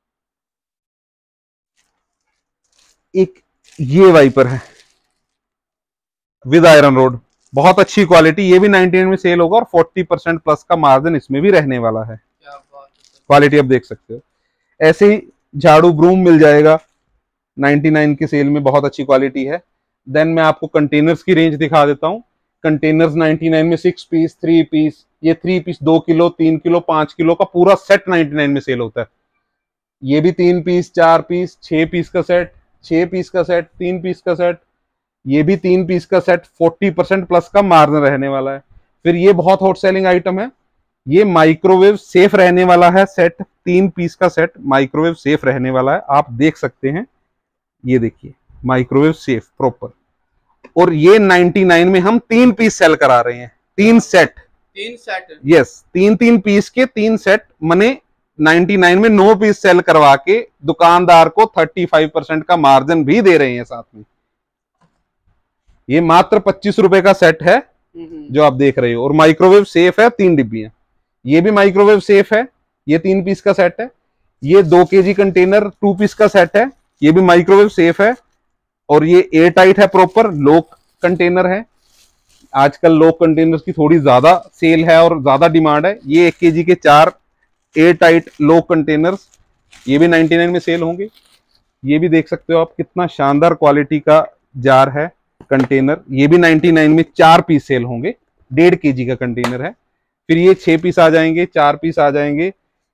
एक ये वाइपर है विद आयरन रोड, बहुत अच्छी क्वालिटी, ये भी निन्यानवे में सेल होगा और चालीस परसेंट प्लस का मार्जिन इसमें भी रहने वाला है। क्वालिटी आप देख सकते हो। ऐसे ही झाड़ू ब्रूम मिल जाएगा निन्यानवे के सेल में, बहुत अच्छी क्वालिटी है। देन मैं आपको कंटेनर्स की रेंज दिखा देता हूँ। कंटेनर्स निन्यानवे में सिक्स पीस, थ्री पीस, ये थ्री पीस दो किलो, तीन किलो, पांच किलो का पूरा सेट निन्यानवे में सेल होता है। ये भी तीन पीस, चार पीस, छह पीस का सेट, छह पीस का सेट, तीन पीस का सेट, ये भी तीन पीस का सेट, चालीस परसेंट प्लस का मार्जिन रहने वाला है। फिर ये बहुत हॉट सेलिंग आइटम है, ये माइक्रोवेव सेफ रहने वाला है सेट, तीन पीस का सेट माइक्रोवेव सेफ रहने वाला है, आप देख सकते हैं, ये देखिए माइक्रोवेव सेफ प्रॉपर। और ये निन्यानवे में हम तीन पीस सेल करा रहे हैं, तीन सेट, तीन सेट, यस तीन तीन पीस के तीन सेट, मने निन्यानवे में नौ पीस सेल करवा के दुकानदार को पैंतीस परसेंट का मार्जिन भी दे रहे हैं साथ में। ये मात्र पच्चीस रुपए का सेट है जो आप देख रहे हो, और माइक्रोवेव सेफ है, तीन डिब्बियां। ये भी माइक्रोवेव सेफ है, ये तीन पीस का सेट है। ये दो केजी कंटेनर टू पीस का सेट है, ये भी माइक्रोवेव सेफ है, और ये एयर टाइट है, प्रॉपर लॉक कंटेनर है। आजकल लॉक कंटेनर्स की थोड़ी ज्यादा सेल है और ज्यादा डिमांड है। ये एक केजी के चार एयर टाइट लॉक कंटेनर्स, ये भी निन्यानवे में सेल होंगे। ये भी देख सकते हो आप, कितना शानदार क्वालिटी का जार है कंटेनर, ये भी निन्यानवे में चार पीस सेल होंगे, डेढ़ केजी का कंटेनर है। फिर ये छह पीस आ जाएंगे, चार पीस आ जाएंगे,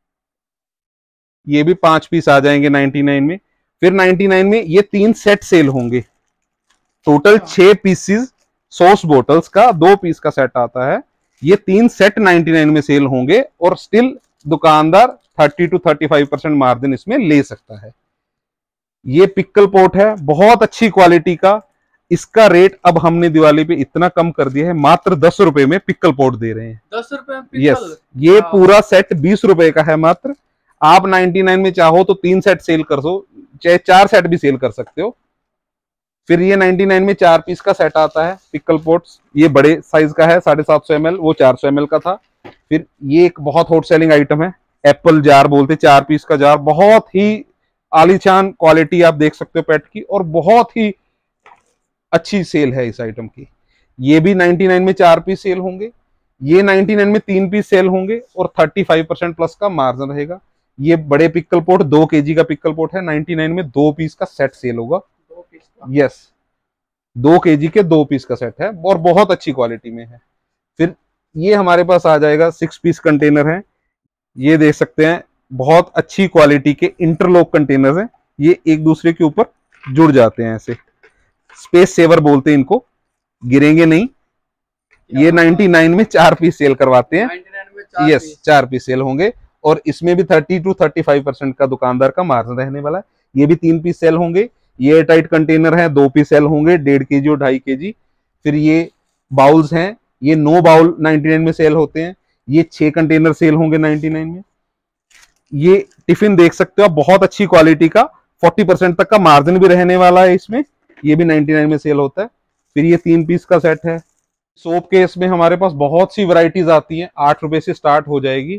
ये भी पांच पीस आ जाएंगे निन्यानवे में। फिर निन्यानवे में ये तीन सेट सेल होंगे, टोटल छह पीसेस सॉस बोटल्स का दो पीस का सेट आता है। ये तीन सेट निन्यानवे में सेल होंगे और स्टिल दुकानदार तीस टू पैंतीस परसेंट मार्जिन इसमें ले सकता है। ये पिकल पोट है, बहुत अच्छी क्वालिटी का, इसका रेट अब हमने दिवाली पे इतना कम कर दिया है, मात्र दस रुपए में पिकल पोट दे रहे हैं। दस रुपए? यस, ये पूरा सेट बीस रुपए का है मात्र। आप निन्यानवे में चाहो तो तीन सेट सेल कर दो, चाहे चार सेट भी सेल कर सकते हो। फिर ये निन्यानवे में चार पीस का सेट आता है पिकल पोट्स, ये बड़े साइज का है, साढ़े सात सौ एम एल, वो चार सौ एम एल का था। फिर ये एक बहुत हॉट सेलिंग आइटम है, एप्पल जार बोलते, चार पीस का जार, बहुत ही आलीशान क्वालिटी आप देख सकते हो पेट की, और बहुत ही अच्छी सेल है इस आइटम की। ये भी निन्यानवे में चार पीस सेल होंगे, ये निन्यानवे में तीन पीस सेल होंगे और पैंतीस परसेंट प्लस का मार्जिन रहेगा। ये बड़े पिकल पोट दो केजी का पिकल पोट है, निन्यानवे में दो पीस का सेट सेल होगा। दो पीस का? यस, दो केजी के दो पीस का सेट है और बहुत अच्छी क्वालिटी में है। फिर ये हमारे पास आ जाएगा, सिक्स पीस कंटेनर है, ये देख सकते हैं, बहुत अच्छी क्वालिटी के इंटरलॉक कंटेनर हैं, ये एक दूसरे के ऊपर जुड़ जाते हैं ऐसे, स्पेस सेवर बोलते हैं इनको, गिरेंगे नहीं। ये निन्यानवे में चार पीस सेल करवाते हैं, यस चार पीस सेल होंगे, और इसमें भी तीस टू पैंतीस परसेंट का दुकानदार का मार्जिन रहने वाला है। ये भी तीन पीस सेल होंगे, ये एयर टाइट कंटेनर है, दो पीस सेल होंगे, डेढ़ केजी और ढाई केजी। फिर ये बाउल्स हैं, ये नौ बाउल निन्यानवे में सेल होते हैं, ये छह कंटेनर सेल होंगे निन्यानवे में। ये टिफिन देख सकते हो आप, बहुत अच्छी क्वालिटी का, चालीस परसेंट तक का मार्जिन भी रहने वाला है इसमें, ये भी निन्यानवे में सेल होता है। फिर ये तीन पीस का सेट है। सोप केस में हमारे पास बहुत सी वैरायटीज आती हैं, आठ रुपए से स्टार्ट हो जाएगी,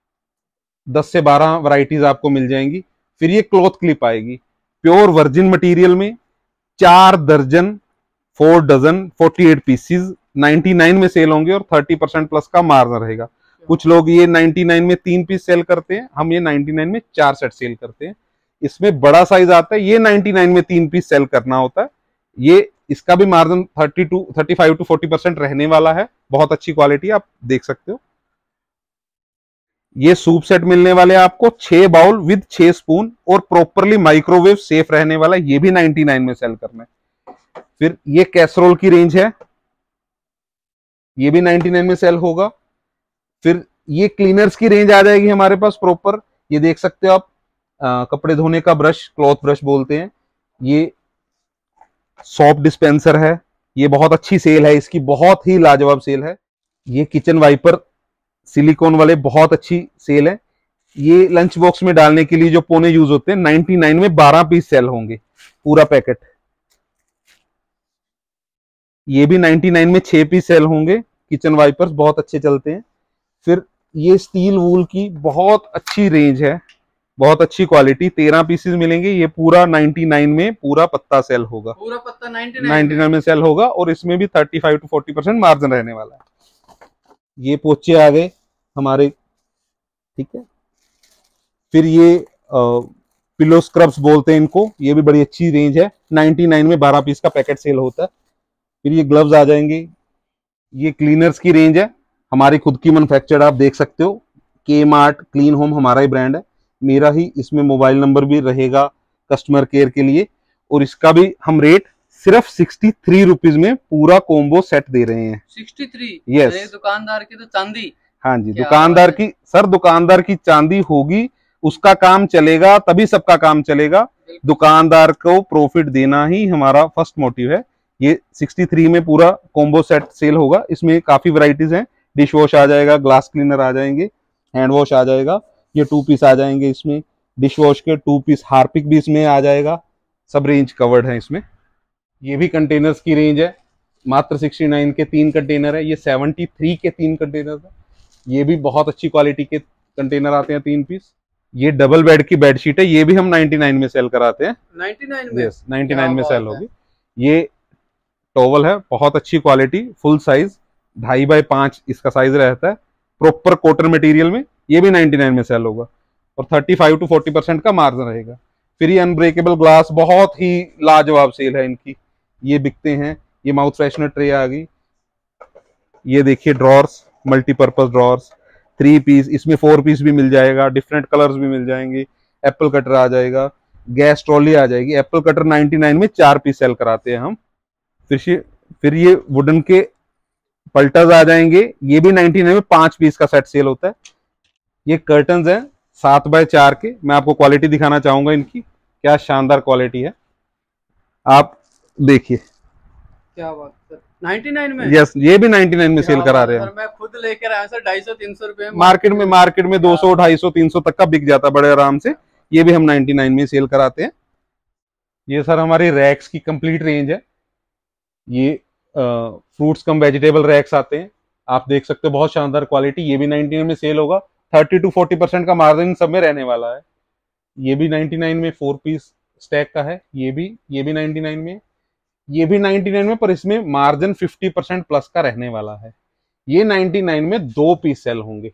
दस से बारह वैरायटीज आपको मिल जाएंगी। फिर ये क्लॉथ क्लिप आएगी, प्योर वर्जिन मटेरियल में, चार दर्जन, फोर डजन, अड़तालीस पीसीज निन्यानवे में सेल होंगे और तीस परसेंट प्लस का मार्जिन रहेगा। कुछ लोग ये निन्यानवे में तीन पीस सेल करते हैं, हम ये निन्यानवे में चार सेट सेल करते हैं। इसमें बड़ा साइज आता है, ये निन्यानवे में तीन पीस सेल करना होता है। ये इसका भी margin thirty to thirty five to forty percent रहने वाला है, बहुत अच्छी क्वालिटी आप देख सकते हो। ये सूप सेट मिलने वाले आपको, छह बाउल विद छह स्पून और प्रॉपरली माइक्रोवेव सेफ रहने वाला, ये भी निन्यानवे में सेल करना है। फिर ये कैसरोल की रेंज है, ये भी निन्यानवे में सेल होगा। फिर ये क्लीनर्स की रेंज आ जाएगी हमारे पास प्रॉपर, ये देख सकते हो आप, आ, कपड़े धोने का ब्रश, क्लॉथ ब्रश बोलते हैं। ये सॉप डिस्पेंसर है, ये बहुत अच्छी सेल है इसकी, बहुत ही लाजवाब सेल है। ये किचन वाइपर सिलिकॉन वाले बहुत अच्छी सेल है। ये लंच बॉक्स में डालने के लिए जो पोने यूज होते हैं, नाइनटी नाइन में बारह पीस सेल होंगे पूरा पैकेट। ये भी नाइनटी नाइन में छह पीस सेल होंगे। किचन वाइपर्स बहुत अच्छे चलते हैं। फिर ये स्टील वूल की बहुत अच्छी रेंज है, बहुत अच्छी क्वालिटी, तेरह पीसेस मिलेंगे। ये पूरा नाइनटी नाइन में पूरा पत्ता सेल होगा, पूरा पत्ता नाइनटी नाइन में सेल होगा और इसमें भी thirty five to forty percent margin रहने वाला है। ये पोचे आ गए हमारे, ठीक है। फिर ये आ, पिलो स्क्रब्स बोलते हैं इनको, ये भी बड़ी अच्छी रेंज है। नाइनटी नाइन में बारह पीस का पैकेट सेल होता है। फिर ये ग्लव्स आ जाएंगे। ये क्लीनर्स की रेंज है, हमारी खुद की मैन्युफैक्चर्ड, आप देख सकते हो। के मार्ट क्लीन होम हमारा ही ब्रांड है, मेरा ही इसमें मोबाइल नंबर भी रहेगा कस्टमर केयर के लिए। और इसका भी हम रेट सिर्फ सिक्सटी थ्री रुपीज में पूरा कॉम्बो सेट दे रहे हैं। Sixty three? यस। दुकानदार की तो चांदी। हाँ जी, दुकानदार की सर, दुकानदार की चांदी होगी, उसका काम चलेगा तभी सबका काम चलेगा। दुकानदार को प्रॉफिट देना ही हमारा फर्स्ट मोटिव है। ये सिक्सटी थ्री में पूरा कॉम्बो सेट सेल होगा। इसमें काफी वैरायटीज हैं, डिश वॉश आ जाएगा, ग्लास क्लीनर आ जाएंगे, हैंड वॉश आ जाएगा, ये टू पीस आ जाएंगे इसमें, डिश वॉश के टू पीस, हार्पिक भी इसमें आ जाएगा, सब रेंज कवर्ड है इसमें। ये भी कंटेनर्स की रेंज है, मात्र सिक्सटी नाइन के तीन कंटेनर है। ये सेवेंटी थ्री के तीन कंटेनर है, ये भी बहुत अच्छी क्वालिटी के कंटेनर आते हैं, तीन पीस। ये डबल बेड की बेडशीट है, ये भी हम नाइनटी नाइन में सेल कराते हैं। नाइनटी नाइन में? यस, नाइनटी नाइन में सेल होगी। ये टॉवल है, बहुत अच्छी क्वालिटी, फुल साइज, ढाई बाई पांच इसका साइज रहता है, प्रॉपर कॉटन मटेरियल में। ये भी नाइनटी नाइन में सेल होगा और thirty five to forty percent का मार्जिन रहेगा। फिर ये अनब्रेकेबल ग्लास, बहुत ही लाजवाब सेल है इनकी, ये बिकते हैं। ये माउथ फ्रेशनर ट्रे आ गई। ये देखिए drawers, multipurpose drawers, three piece, इसमें फोर पीस भी मिल जाएगा, डिफरेंट कलर्स भी मिल जाएंगे। एप्पल कटर आ जाएगा, गैस ट्रॉली आ जाएगी। एप्पल कटर नाइनटी नाइन में चार पीस सेल कराते हैं हम। फिर फिर ये वुडन के पल्टर्स आ जाएंगे, ये भी नाइनटी नाइन में पांच पीस का सेट सेल होता है। ये कर्टन्स हैं सात बाय चार के, मैं आपको क्वालिटी दिखाना चाहूंगा इनकी, क्या शानदार क्वालिटी है, आप देखिए। क्या बात है, नाइनटी नाइन में? यस, ये भी नाइनटी नाइन में सेल करा रहे हैं। मैं खुद लेकर आया सर, ढाई सौ तीन सौ रुपए मार्केट में मार्केट में दो सौ ढाई सौ तीन सौ तक का बिक जाता बड़े आराम से। ये भी हम नाइनटी नाइन में सेल कराते हैं। ये सर हमारी रैक्स की कंप्लीट रेंज है। ये फ्रूट्स कम वेजिटेबल रैक्स आते हैं, आप देख सकते हो, बहुत शानदार क्वालिटी। ये भी नाइनटी नाइन में सेल होगा, थर्टी टू फोर्टी परसेंट का मार्जिन सब में रहने वाला है। ये भी नाइनटी नाइन में फोर पीस स्टैक का है। ये भी ये भी नाइनटी नाइन में, ये भी नाइनटी नाइन में, पर इसमें मार्जिन फिफ्टी परसेंट प्लस का रहने वाला है। ये नाइनटी नाइन में दो पीस सेल होंगे।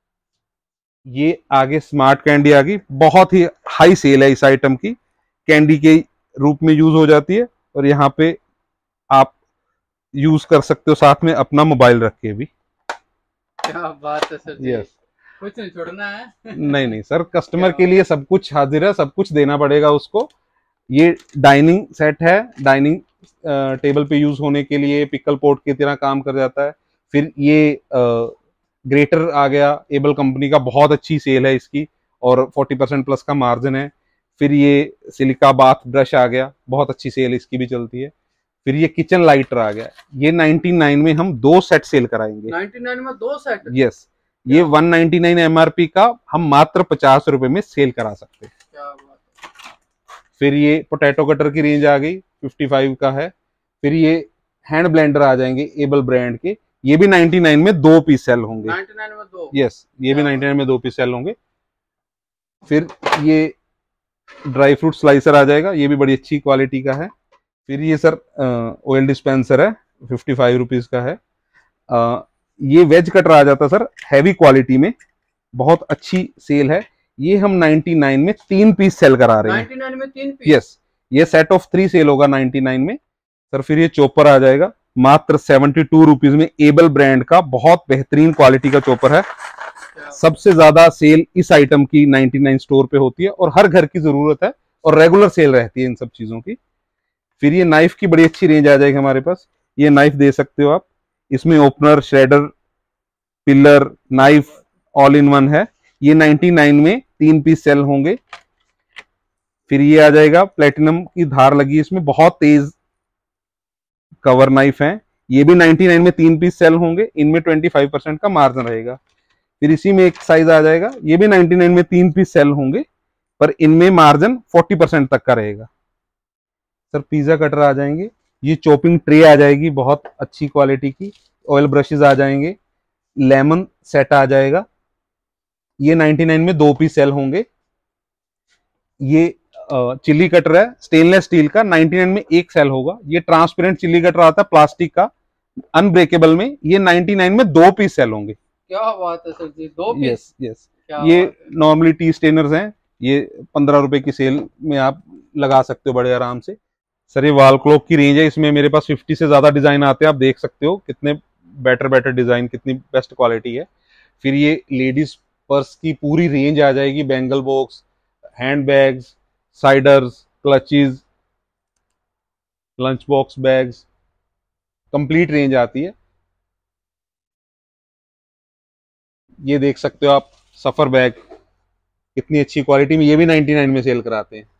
ये आगे स्मार्ट कैंडी आ गई, बहुत ही हाई सेल है इस आइटम की, कैंडी के रूप में यूज हो जाती है और यहाँ पे आप यूज कर सकते हो साथ में अपना मोबाइल रख के भी। क्या बात है सर। यस, कुछ नहीं छोड़ना है। नहीं नहीं सर, कस्टमर के लिए सब कुछ हाजिर है, सब कुछ देना पड़ेगा उसको। ये डाइनिंग सेट है, डाइनिंग टेबल पे यूज होने के लिए पिकल पोर्ट की तरह काम कर जाता है। फिर ये ग्रेटर आ गया, एबल कंपनी का, बहुत अच्छी सेल है इसकी और फोर्टी परसेंट प्लस का मार्जिन है। फिर ये सिलिका बाथ ब्रश आ गया, बहुत अच्छी सेल इसकी भी चलती है। फिर ये किचन लाइटर आ गया, ये नाइनटी नाइन में हम दो सेट सेल कराएंगे। नाइनटी नाइन में दो सेट? यस, ये वन नाइनटी नाइन एमआरपी का हम मात्र पचास रुपए में सेल करा सकते हैं। क्या बात है। फिर ये पोटैटो कटर की रेंज आ गई, फिफ्टी फाइव का है। फिर ये हैंड ब्लेंडर आ जाएंगे एबल ब्रांड के, ये भी नाइनटी नाइन में दो पीस सेल होंगे। नाइनटी नाइन में दो? यस, ये भी नाइनटी नाइन में दो पीस सेल होंगे। फिर ये ड्राई फ्रूट स्लाइसर आ जाएगा, ये भी बड़ी अच्छी क्वालिटी का है। फिर ये सर ऑयल डिस्पेंसर है, फिफ्टी फाइव रुपीज का है। आ, ये वेज कटर आ जाता है सर, हैवी क्वालिटी में, बहुत अच्छी सेल है। ये हम नाइनटी नाइन में तीन पीस सेल करा रहे हैं। नाइनटी नाइन में तीन पीस? यस, ये सेट ऑफ थ्री सेल होगा नाइनटी नाइन में सर। फिर ये चॉपर आ जाएगा मात्र सेवेंटी टू रुपीज में, एबल ब्रांड का बहुत बेहतरीन क्वालिटी का चॉपर है। सबसे ज्यादा सेल इस आइटम की नाइनटी नाइन स्टोर पे होती है और हर घर की जरूरत है और रेगुलर सेल रहती है इन सब चीजों की। फिर ये नाइफ की बड़ी अच्छी रेंज आ जाएगी हमारे पास, ये नाइफ दे सकते हो आप, इसमें opener, shredder, peeler, knife all in one है। ये नाइनटी नाइन में तीन पीस सेल होंगे। फिर ये आ जाएगा प्लेटिनम की धार लगी, इसमें बहुत तेज कवर नाइफ है, ये भी निन्यानवे में तीन पीस सेल होंगे, इनमें पच्चीस परसेंट का मार्जिन रहेगा। फिर इसी में एक साइज आ जाएगा, ये भी निन्यानवे में तीन पीस सेल होंगे, पर इनमें मार्जिन चालीस परसेंट तक का रहेगा। सर पिज्जा कटर आ जाएंगे, ये चॉपिंग ट्रे आ जाएगी बहुत अच्छी क्वालिटी की, ऑयल ब्रशेस आ जाएंगे, लेमन सेट आ जाएगा, ये निन्यानवे में दो पीस सेल होंगे। ये चिल्ली कटर है स्टेनलेस स्टील का, निन्यानवे में एक सेल होगा। ये ट्रांसपेरेंट चिल्ली कटर आता है प्लास्टिक का अनब्रेकेबल में, ये निन्यानवे में दो पीस सेल होंगे। क्या बात है सर जी, दो पीस? यस यस, ये नॉर्मली टी स्टेनर्स हैं, ये पंद्रह रुपए की सेल में आप लगा सकते हो बड़े आराम से। सर ये वॉल क्लॉक की रेंज है, इसमें मेरे पास पचास से ज्यादा डिजाइन आते हैं, आप देख सकते हो कितने बेटर बेटर डिजाइन, कितनी बेस्ट क्वालिटी है। फिर ये लेडीज पर्स की पूरी रेंज आ जाएगी, बैंगल बॉक्स, हैंड बैग्स, साइडर्स, clutches, lunch box bags, complete range आती है। ये देख सकते हो आप सफर बैग, कितनी अच्छी क्वालिटी में, ये भी निन्यानवे में सेल कराते हैं।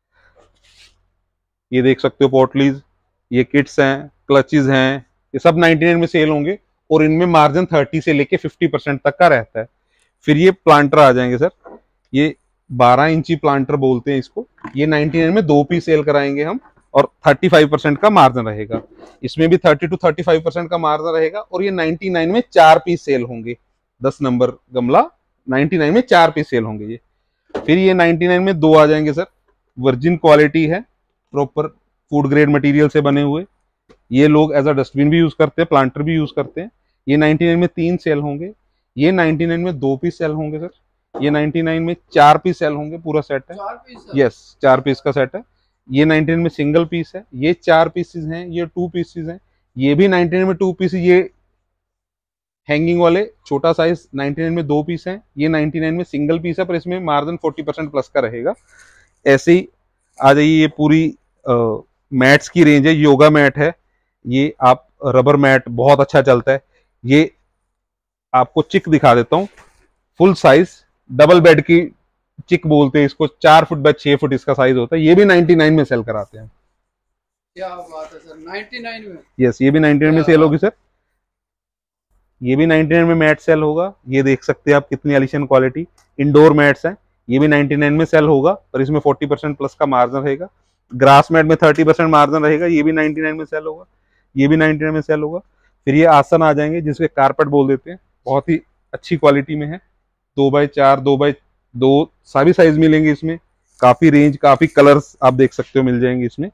ये देख सकते हो पोटलीज, ये किट्स हैं, क्लचेस हैं, ये सब निन्यानवे में सेल होंगे और इनमें मार्जिन तीस से लेके पचास परसेंट तक का रहता है। फिर ये प्लांटर आ जाएंगे सर, ये बारह इंची प्लांटर बोलते हैं इसको, ये निन्यानवे में दो पीस सेल कराएंगे हम और पैंतीस परसेंट का मार्जिन रहेगा। इसमें भी तीस टू पैंतीस परसेंट का मार्जिन रहेगा और ये निन्यानवे में चार पीस सेल होंगे, दस नंबर गमला निन्यानवे में चार पीस सेल होंगे ये। फिर ये निन्यानवे में दो आ जाएंगे सर, वर्जिन क्वालिटी है, प्रॉपर फूड ग्रेड मटेरियल से बने हुए, ये लोग एज अ डस्टबिन भी यूज करते हैं, प्लांटर भी यूज करते हैं। ये निन्यानवे में तीन सेल होंगे, ये निन्यानवे में दो पीस सेल होंगे सर, ये निन्यानवे में चार पीस सेल होंगे, पूरा सेट है। चार पीस? यस, चार पीस का सेट है। ये निन्यानवे में सिंगल पीस है, ये चार पीसेस हैं, ये टू पीसेस हैं, ये भी निन्यानवे में टू पीस, ये हैंगिंग वाले छोटा साइज निन्यानवे में दो पीस हैं, ये निन्यानवे में सिंगल पीस है, पर इसमें मार्जिन चालीस परसेंट प्लस का रहेगा। ऐसे ही आ जाइए, ये पूरी आ, मैट्स की रेंज है, योगा मैट है, ये आप रबर मैट बहुत अच्छा चलता है। ये आपको चिक दिखा देता हूँ, फुल साइज डबल बेड की चिक बोलते हैं इसको, चार फुट बाय छह फुट इसका साइज होता है, ये भी निन्यानवे में सेल कराते हैं। क्या बात है सर, निन्यानवे में? यस, ये भी निन्यानवे में सेल होगी सर, ये भी निन्यानवे में मैट सेल होगा। ये देख सकते हैं आप कितनी एलिशन क्वालिटी, इंडोर मैट्स हैं, ये भी निन्यानवे में सेल होगा और इसमें चालीस परसेंट प्लस का मार्जिन रहेगा। ग्रास मैट में तीस परसेंट मार्जिन रहेगा, ये भी निन्यानवे में सेल होगा, ये भी निन्यानवे में सेल होगा। फिर ये आसन आ जाएंगे जिसके कारपेट बोल देते हैं, बहुत ही अच्छी क्वालिटी में है, दो बाय चार, दो बाय दो, सभी साइज मिलेंगे इसमें, काफी रेंज, काफी कलर्स आप देख सकते हो मिल जाएंगे इसमें।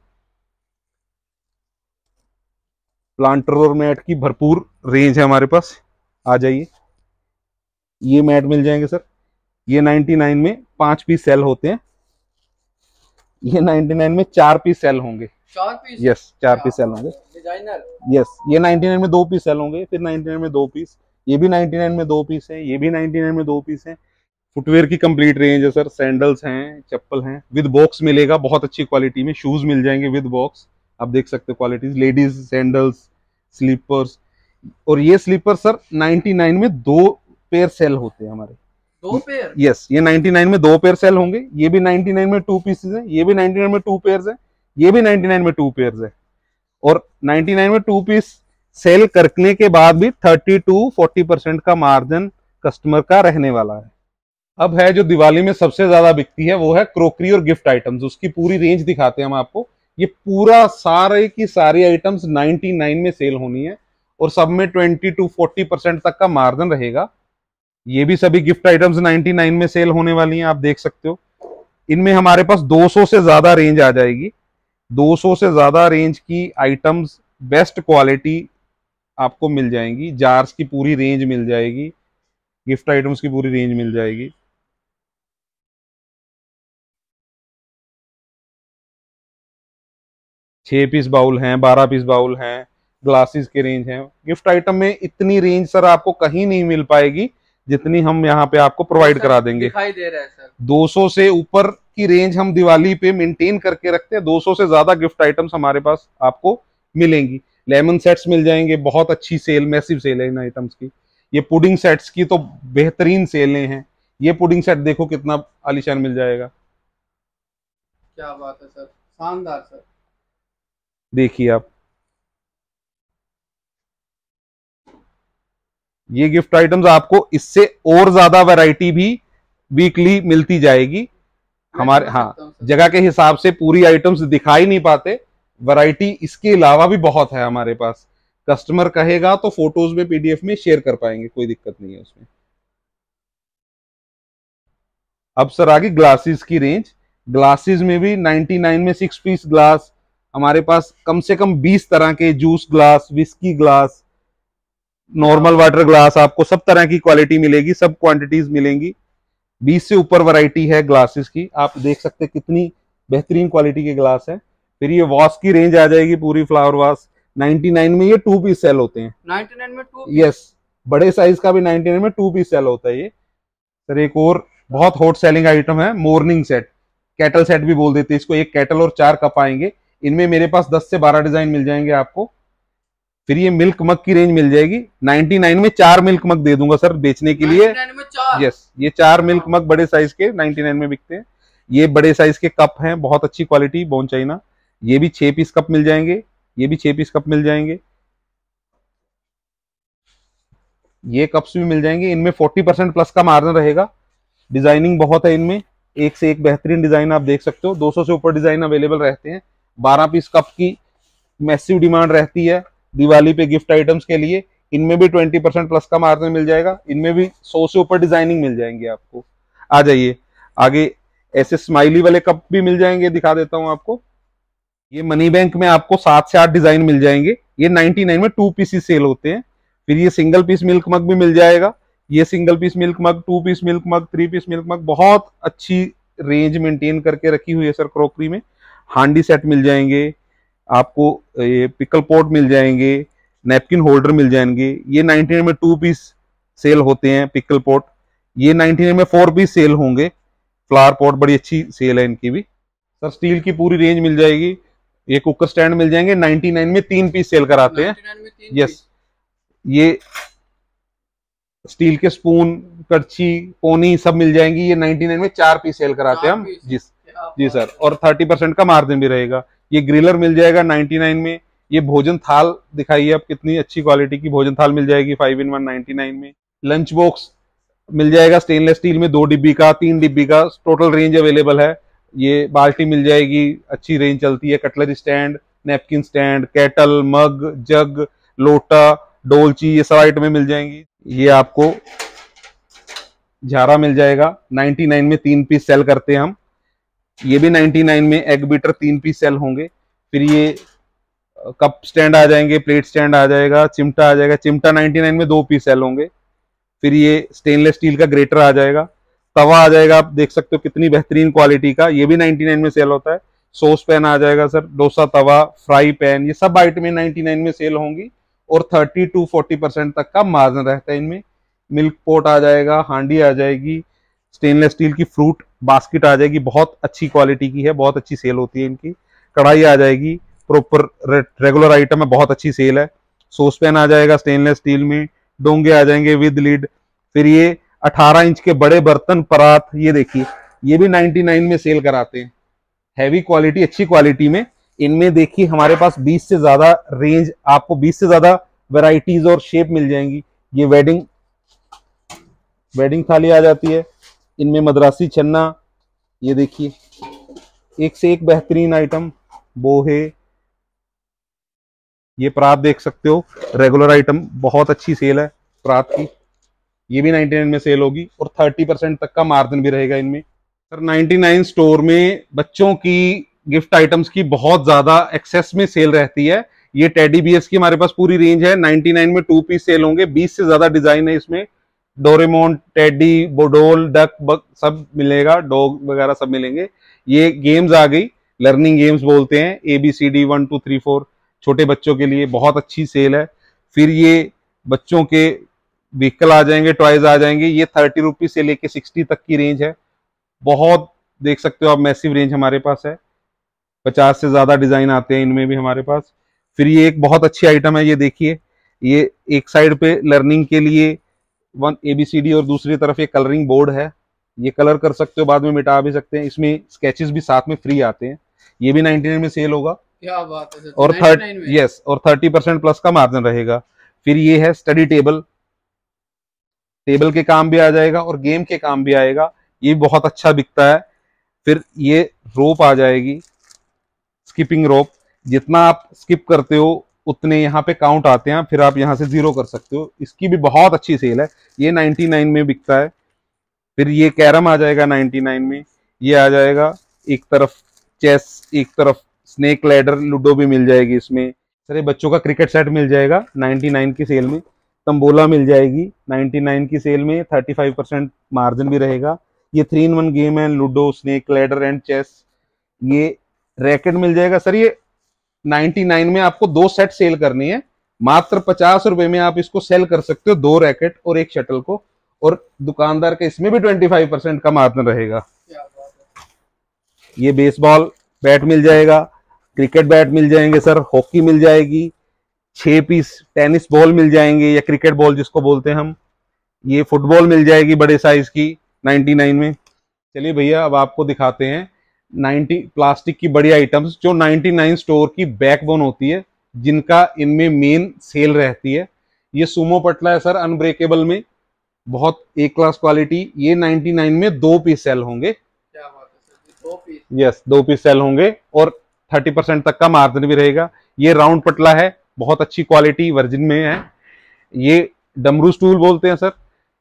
प्लांटर और मैट की भरपूर रेंज है हमारे पास, आ जाइए। ये मैट मिल जाएंगे सर, ये निन्यानवे में पांच पीस सेल होते हैं, ये निन्यानवे में चार पीस सेल होंगे। चार पीस? यस, चार पीस सेल होंगे डिजाइनर। यस, ये निन्यानवे में दो पीस सेल होंगे, फिर निन्यानवे में दो पीस, ये भी निन्यानवे में दो पीस है, ये भी निन्यानवे में दो पीस है। फुटवेयर की कंप्लीट रेंज है सर, सैंडल्स हैं, चप्पल हैं, विद बॉक्स मिलेगा बहुत अच्छी क्वालिटी में, शूज मिल जाएंगे विद बॉक्स, आप देख सकते हो क्वालिटीज, लेडीज सैंडल्स, स्लीपर्स। और ये स्लीपर सर निन्यानवे में दो पेयर सेल होते हैं हमारे, दो पेयर? यस, ये निन्यानवे में दो पेयर सेल होंगे, ये भी निन्यानवे में टू पीसेस हैं, ये भी निन्यानवे में टू पेयर्स हैं, ये भी निन्यानवे में टू पेयर्स है। और निन्यानवे में टू पीस सेल करने के बाद भी तीस टू चालीस परसेंट का मार्जिन कस्टमर का रहने वाला है। अब है जो दिवाली में सबसे ज्यादा बिकती है, वो है क्रोकरी और गिफ्ट आइटम्स, उसकी पूरी रेंज दिखाते हैं हम आपको। ये पूरा सारे की सारी आइटम्स निन्यानवे में सेल होनी है और सब में बीस टू चालीस परसेंट तक का मार्जिन रहेगा। ये भी सभी गिफ्ट आइटम्स निन्यानवे में सेल होने वाली हैं, आप देख सकते हो। इनमें हमारे पास दो सौ से ज्यादा रेंज आ जाएगी, दो सौ से ज्यादा रेंज की आइटम्स बेस्ट क्वालिटी आपको मिल जाएंगी, जार्स की पूरी रेंज मिल जाएगी, गिफ्ट आइटम्स की पूरी रेंज मिल जाएगी। छह पीस बाउल हैं, बारह पीस बाउल हैं, ग्लासेस की रेंज है। गिफ्ट आइटम में इतनी रेंज सर आपको कहीं नहीं मिल पाएगी जितनी हम यहाँ पे आपको प्रोवाइड करा देंगे। दिखाई दे रहा है सर, दो सौ से ऊपर की रेंज हम दिवाली पे मेंटेन करके रखते हैं, दो सौ से ज्यादा गिफ्ट आइटम्स हमारे पास आपको मिलेंगी। लेमन सेट्स मिल जाएंगे, बहुत अच्छी सेल, मैसिव सेल है इन आइटम्स की। ये पुडिंग सेट्स की तो बेहतरीन सेलें हैं, ये पुडिंग सेट देखो कितना आलीशान मिल जाएगा। क्या बात है सर, शानदार सर। देखिए आप, ये गिफ्ट आइटम्स आपको इससे और ज्यादा वैरायटी भी वीकली मिलती जाएगी हमारे, हाँ जगह के हिसाब से पूरी आइटम्स दिखाई नहीं पाते, वैरायटी इसके अलावा भी बहुत है हमारे पास। कस्टमर कहेगा तो फोटोज में पीडीएफ में शेयर कर पाएंगे, कोई दिक्कत नहीं है उसमें। अब सर आगे ग्लासेस की रेंज। ग्लासेस में भी निन्यानवे में सिक्स पीस ग्लास हमारे पास कम से कम बीस तरह के, juice glass, whisky glass, normal water glass, आपको सब तरह की क्वालिटी मिलेगी, सब क्वांटिटीज मिलेंगी। बीस से ऊपर वैरायटी है ग्लासेस की, आप देख सकते हैं कितनी बेहतरीन क्वालिटी के ग्लास है। फिर ये वॉश की रेंज आ जाएगी पूरी, फ्लावर वॉश निन्यानवे में, ये टू पीस सेल होते हैं। निन्यानवे में टू? यस, बड़े साइज का भी निन्यानवे में टू पीस सेल होता है ये। सर एक और बहुत हॉट सेलिंग आइटम है मोर्निंग सेट, कैटल सेट भी बोल देते हैं इसको। एक कैटल और चार कप आएंगे, इनमें मेरे पास दस से बारह डिजाइन मिल जाएंगे आपको। फिर ये मिल्क मग की रेंज मिल जाएगी, निन्यानवे में चार मिल्क मग दे दूंगा सर बेचने के लिए। यस, ये चार मिल्क मग बड़े साइज के निन्यानवे में बिकते हैं। ये बड़े साइज के कप हैं, बहुत अच्छी क्वालिटी, बोन चाइना। ये भी छह पीस कप मिल जाएंगे, ये भी छह पीस कप मिल जाएंगे, ये कप्स भी मिल जाएंगे। इनमें चालीस परसेंट प्लस का मार्जिन रहेगा। डिजाइनिंग बहुत है इनमें, एक से एक बेहतरीन डिजाइन आप देख सकते हो। दो सौ से ऊपर डिजाइन अवेलेबल रहते हैं। बारह पीस कप की मैसिव डिमांड रहती है दिवाली पे गिफ्ट आइटम्स के लिए। इनमें भी बीस परसेंट प्लस का मार्जिन मिल जाएगा। इनमें भी सौ से ऊपर डिजाइनिंग मिल जाएंगे आपको। आ जाइए आगे, ऐसे स्माइली वाले कप भी मिल जाएंगे, दिखा देता हूं आपको। ये मनी बैंक में आपको सात से आठ डिजाइन मिल जाएंगे। ये निन्यानवे में टू पीस ही सेल होते हैं। फिर ये सिंगल पीस मिल्क मग भी मिल जाएगा। ये single piece milk mug, two piece milk mug, three piece milk mug, बहुत अच्छी रेंज मेंटेन करके रखी हुई है सर क्रोकरी में। हांडी सेट मिल जाएंगे आपको, ये पिकल पॉट मिल जाएंगे, नैपकिन होल्डर मिल जाएंगे। ये निन्यानवे में टू पीस सेल होते हैं पिकल पॉट। ये निन्यानवे में फोर पीस सेल होंगे। फ्लावर पॉट बड़ी अच्छी सेल है इनकी भी। सर स्टील की पूरी रेंज मिल जाएगी। ये कुकर स्टैंड मिल जाएंगे, निन्यानवे में तीन पीस सेल कराते हैं। यस, ये स्टील के स्पून, कड़छी, पोनी सब मिल जाएंगी। ये निन्यानवे में चार पीस सेल कराते हैं हम। जी जी सर, और तीस परसेंट का मार्जिन भी रहेगा। ये ग्रिलर मिल जाएगा निन्यानवे में। ये भोजन थाल दिखाइए आप, कितनी अच्छी क्वालिटी की भोजन थाल मिल जाएगी फाइव इन वन निन्यानवे में। लंच बॉक्स मिल जाएगा स्टेनलेस स्टील में, दो डिब्बी का, तीन डिब्बी का, टोटल रेंज अवेलेबल है। ये बाल्टी मिल जाएगी, अच्छी रेंज चलती है। Cutlery stand, napkin stand, kettle, mug, jug, लोटा, डोलची, ये सब आइटमें मिल जाएंगी। ये आपको झारा मिल जाएगा, निन्यानवे में तीन पीस सेल करते हैं हम। ये भी निन्यानवे में एग बीटर तीन पीस सेल होंगे। फिर ये कप स्टैंड आ जाएंगे, प्लेट स्टैंड आ जाएगा, चिमटा आ जाएगा। चिमटा निन्यानवे में दो पीस सेल होंगे। फिर ये स्टेनलेस स्टील का ग्रेटर आ जाएगा। तवा आ जाएगा, आप देख सकते हो कितनी बेहतरीन क्वालिटी का, ये भी निन्यानवे में सेल होता है। सॉस पैन आ जाएगा सर, डोसा तवा, फ्राई पैन, ये सब आइटमें निन्यानवे में सेल होंगी और तीस टू चालीस परसेंट तक का मार्जिन रहता है इनमें। मिल्क पोट आ जाएगा, हांडी आ जाएगी, स्टेनलेस स्टील की फ्रूट बास्केट आ जाएगी, बहुत अच्छी क्वालिटी की है, बहुत अच्छी सेल होती है इनकी। कढ़ाई आ जाएगी, प्रॉपर रेगुलर आइटम है, बहुत अच्छी सेल है। सॉस पैन आ जाएगा स्टेनलेस स्टील में, डोंगे आ जाएंगे विद लीड। फिर ये अठारह इंच के बड़े बर्तन, परात, ये देखिए ये भी निन्यानवे में सेल कराते हैं। हैवी क्वालिटी, अच्छी क्वालिटी में। इनमें देखिए हमारे पास बीस से ज्यादा रेंज, आपको बीस से ज्यादा वैरायटीज और शेप मिल जाएंगी। ये वेडिंग वेडिंग थाली आ जाती है, इनमें मद्रासी छन्ना, ये देखिए एक से एक बेहतरीन आइटम। बोहे, ये परात देख सकते हो, रेगुलर आइटम, बहुत अच्छी सेल है परात की। ये भी निन्यानवे में सेल होगी और तीस परसेंट तक का मार्जिन भी रहेगा इनमें। सर निन्यानवे स्टोर में बच्चों की गिफ्ट आइटम्स की बहुत ज्यादा एक्सेस में सेल रहती है। ये टेडी बियर्स की हमारे पास पूरी रेंज है। निन्यानवे में टू पीस सेल होंगे, बीस से ज्यादा डिजाइन है इसमें। डोरेमोन, टेडी, बोडोल, डक, बक सब मिलेगा, डॉग वगैरह सब मिलेंगे। ये गेम्स आ गई, लर्निंग गेम्स बोलते हैं, A B C D one two three four, छोटे बच्चों के लिए बहुत अच्छी सेल है। फिर ये बच्चों के व्हीकल आ जाएंगे, टॉयज आ जाएंगे। ये थर्टी रुपीज से लेके सिक्सटी तक की रेंज है। बहुत देख सकते हो आप, मैसिव रेंज हमारे पास है। पचास से ज्यादा डिजाइन आते हैं इनमें भी हमारे पास। फिर ये एक बहुत अच्छी आइटम है, ये देखिए, ये एक साइड पे लर्निंग के लिए वन एबीसीडी और दूसरी तरफ ये कलरिंग बोर्ड है। ये कलर कर सकते हो, बाद में मिटा भी सकते हैं। इसमें स्केचेस भी साथ में फ्री आते हैं। ये भी निन्यानवे में सेल होगा। क्या बात है, और थर्टी यस और थर्टी परसेंट प्लस का मार्जिन रहेगा। फिर ये है स्टडी टेबल, टेबल के काम भी आ जाएगा और गेम के काम भी आएगा, ये बहुत अच्छा बिकता है। फिर ये रोप आ जाएगी, स्किपिंग रोप, जितना आप स्किप करते हो उतने यहाँ पे काउंट आते हैं, फिर आप यहाँ से जीरो कर सकते हो। इसकी भी बहुत अच्छी सेल है, ये निन्यानवे में बिकता है। फिर ये कैरम आ जाएगा निन्यानवे में, ये आ जाएगा एक तरफ चेस, एक तरफ स्नेक लैडर, लूडो भी मिल जाएगी इसमें। सर बच्चों का क्रिकेट सेट मिल जाएगा निन्यानवे की सेल में, तंबोला मिल जाएगी निन्यानवे की सेल में, पैंतीस परसेंट मार्जिन भी रहेगा। ये थ्री इन वन गेम है, ludo, snake ladder and chess. ये रैकेट मिल जाएगा सर, ये निन्यानवे में आपको दो सेट सेल करनी है, मात्र पचास रुपए में आप इसको सेल कर सकते हो, दो रैकेट और एक शटल को, और दुकानदार के इसमें भी पच्चीस परसेंट का मार्जिन रहेगा। ये बेसबॉल बैट मिल जाएगा, क्रिकेट बैट मिल जाएंगे सर, हॉकी मिल जाएगी, छह पीस टेनिस बॉल मिल जाएंगे या क्रिकेट बॉल जिसको बोलते हैं हम। ये फुटबॉल मिल जाएगी बड़े साइज की निन्यानवे में। चलिए भैया अब आपको दिखाते हैं नब्बे प्लास्टिक की बड़ी आइटम्स जो निन्यानवे स्टोर की बैकबोन होती है, जिनका इनमें मेन सेल रहती है। ये सुमो पटला है सर, अनब्रेकेबल में, बहुत ए क्लास क्वालिटी। ये निन्यानवे में दो पीस सेल होंगे। क्या बात है सर, दो पीस? यस, दो पीस सेल होंगे और तीस परसेंट तक का मार्जिन भी रहेगा। ये राउंड पटला है, बहुत अच्छी क्वालिटी, वर्जिन में है। ये डमरू स्टूल बोलते हैं सर।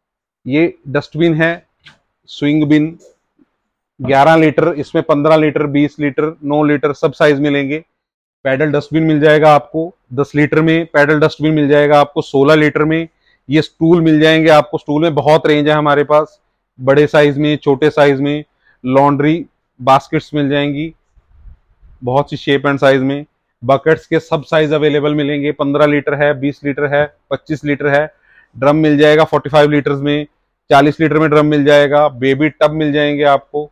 ये डस्टबिन है, स्विंग बिन, ग्यारह लीटर, इसमें पंद्रह लीटर, बीस लीटर, नौ लीटर सब साइज मिलेंगे। पैडल डस्टबिन मिल जाएगा आपको दस लीटर में, पैडल डस्टबिन मिल जाएगा आपको सोलह लीटर में। ये स्टूल मिल जाएंगे आपको, स्टूल में बहुत रेंज है हमारे पास, बड़े साइज में, छोटे साइज में। लॉन्ड्री बास्केट्स मिल जाएंगी बहुत सी शेप एंड साइज में। बकेट्स के सब साइज अवेलेबल मिलेंगे, पंद्रह लीटर है, बीस लीटर है, पच्चीस लीटर है। ड्रम मिल जाएगा पैंतालीस लीटर में, चालीस लीटर में ड्रम मिल जाएगा। बेबी टब मिल जाएंगे आपको।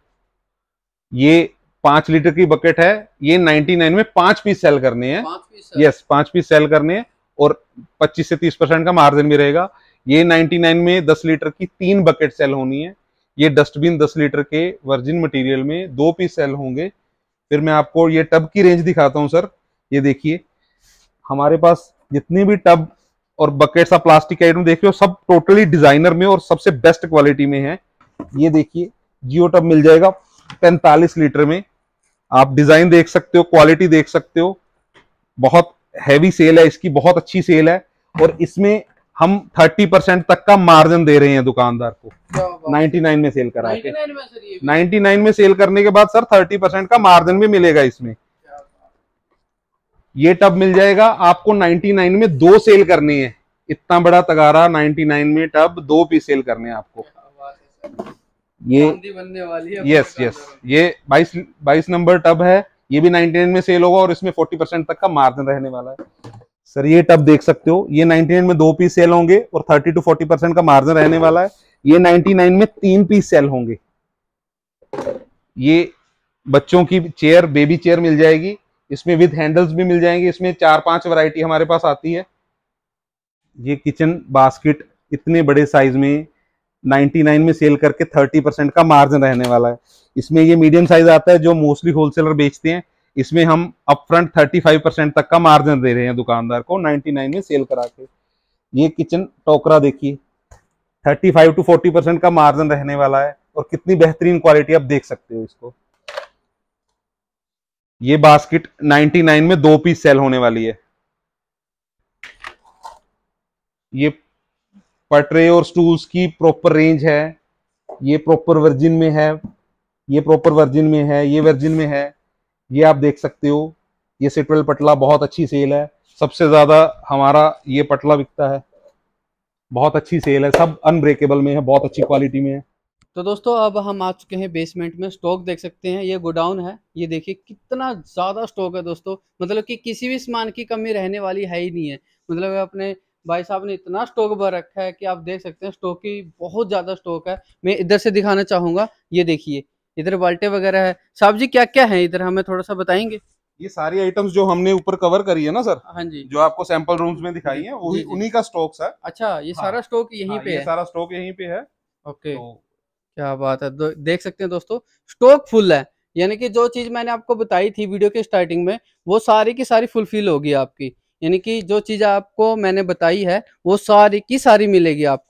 ये पांच लीटर की बकेट है, ये निन्यानवे में पांच पीस सेल करने हैं। यस, पांच पीस सेल करने हैं और पच्चीस से तीस परसेंट का मार्जिन भी रहेगा। ये निन्यानवे में दस लीटर की तीन बकेट सेल होनी है। ये डस्टबिन दस लीटर के वर्जिन मटेरियल में दो पीस सेल होंगे। फिर मैं आपको ये टब की रेंज दिखाता हूं सर। ये देखिए हमारे पास जितने भी टब और बकेट्स ऑफ प्लास्टिक आइटम देख रहे हो, सब टोटली डिजाइनर में और सबसे बेस्ट क्वालिटी में है। ये देखिए जियो टब मिल जाएगा पैंतालीस लीटर में। आप डिजाइन देख सकते हो, क्वालिटी देख सकते हो, बहुत हैवी सेल है इसकी, बहुत अच्छी सेल है। और इसमें हम तीस परसेंट तक का मार्जिन दे रहे हैं दुकानदार को निन्यानवे में सेल करा के। निन्यानवे में सेल करने के बाद सर तीस परसेंट का मार्जिन भी मिलेगा इसमें। ये टब मिल जाएगा आपको निन्यानवे में दो सेल करनी है, इतना बड़ा तगारा निन्यानवे में टब दो पीस सेल करने हैं आपको। ये बनने वाली है। यस यस, ये बाईस बाईस नंबर टब है, ये भी निन्यानवे में सेल होगा और इसमें चालीस परसेंट तक का मार्जिन रहने वाला है सर। ये टब देख सकते हो, ये निन्यानवे में दो पीस सेल होंगे और तीस टू चालीस परसेंट का मार्जिन रहने वाला है। ये निन्यानवे में तीन पीस सेल होंगे। ये बच्चों की चेयर, बेबी चेयर मिल जाएगी, इसमें विद हैंडल्स भी मिल जाएंगे। इसमें चार पांच वैरायटी हमारे पास आती है। ये किचन बास्केट इतने बड़े साइज में निन्यानवे में सेल करके तीस परसेंट का मार्जिन रहने वाला है। इसमें ये मीडियम साइज आता है जो मोस्टली होलसेलर बेचते हैं। इसमें हम अपफ्रंट पैंतीस परसेंट तक का मार्जिन दे रहे हैं दुकानदार को निन्यानवे में सेल करा के। ये किचन टोकरा देखिए, पैंतीस टू चालीस परसेंट का मार्जिन रहने वाला है और कितनी बेहतरीन क्वालिटी आप देख सकते हो इसको। ये बास्केट निन्यानवे में दो पीस सेल होने वाली है। ये पटरे और स्टूल्स की प्रॉपर रेंज है। ये प्रॉपर वर्जिन में है, ये प्रॉपर वर्जिन में है, ये वर्जिन में है। ये आप देख सकते हो। ये सिटवेल पटला बहुत अच्छी सेल है, सबसे ज्यादा हमारा ये पटला बिकता है, बहुत अच्छी सेल है, सब अनब्रेकेबल में है, बहुत अच्छी क्वालिटी में है। तो दोस्तों अब हम आ चुके हैं बेसमेंट में। स्टॉक देख सकते हैं, ये गोडाउन है। ये देखिए कितना ज़्यादा स्टॉक है दोस्तों, मतलब कि किसी भी सामान की कमी रहने वाली है ही नहीं है। मतलब अपने भाई साहब ने इतना स्टॉक भर रखा है कि आप देख सकते हैं स्टॉक की बहुत ज़्यादा स्टॉक है। मैं इधर से दिखाना चाहूँगा, ये देखिए इधर बाल्टे वगैरह है। साहब जी क्या क्या है इधर, हमें थोड़ा सा बताएंगे? ये सारी आइटम्स जो हमने ऊपर कवर करी है ना सर, हाँ जी, जो आपको सैंपल रूम्स में दिखाई है, वही उन्हीं का स्टॉक है। अच्छा, ये सारा स्टॉक यहीं हाँ, पे ये है? सारा स्टॉक यहीं पे है। ओके, तो क्या बात है। देख सकते हैं दोस्तों स्टॉक फुल है, यानी कि जो चीज मैंने आपको बताई थी वीडियो के स्टार्टिंग में वो सारी की सारी फुलफिल होगी आपकी। यानी कि जो चीज आपको मैंने बताई है वो सारी की सारी मिलेगी आपको।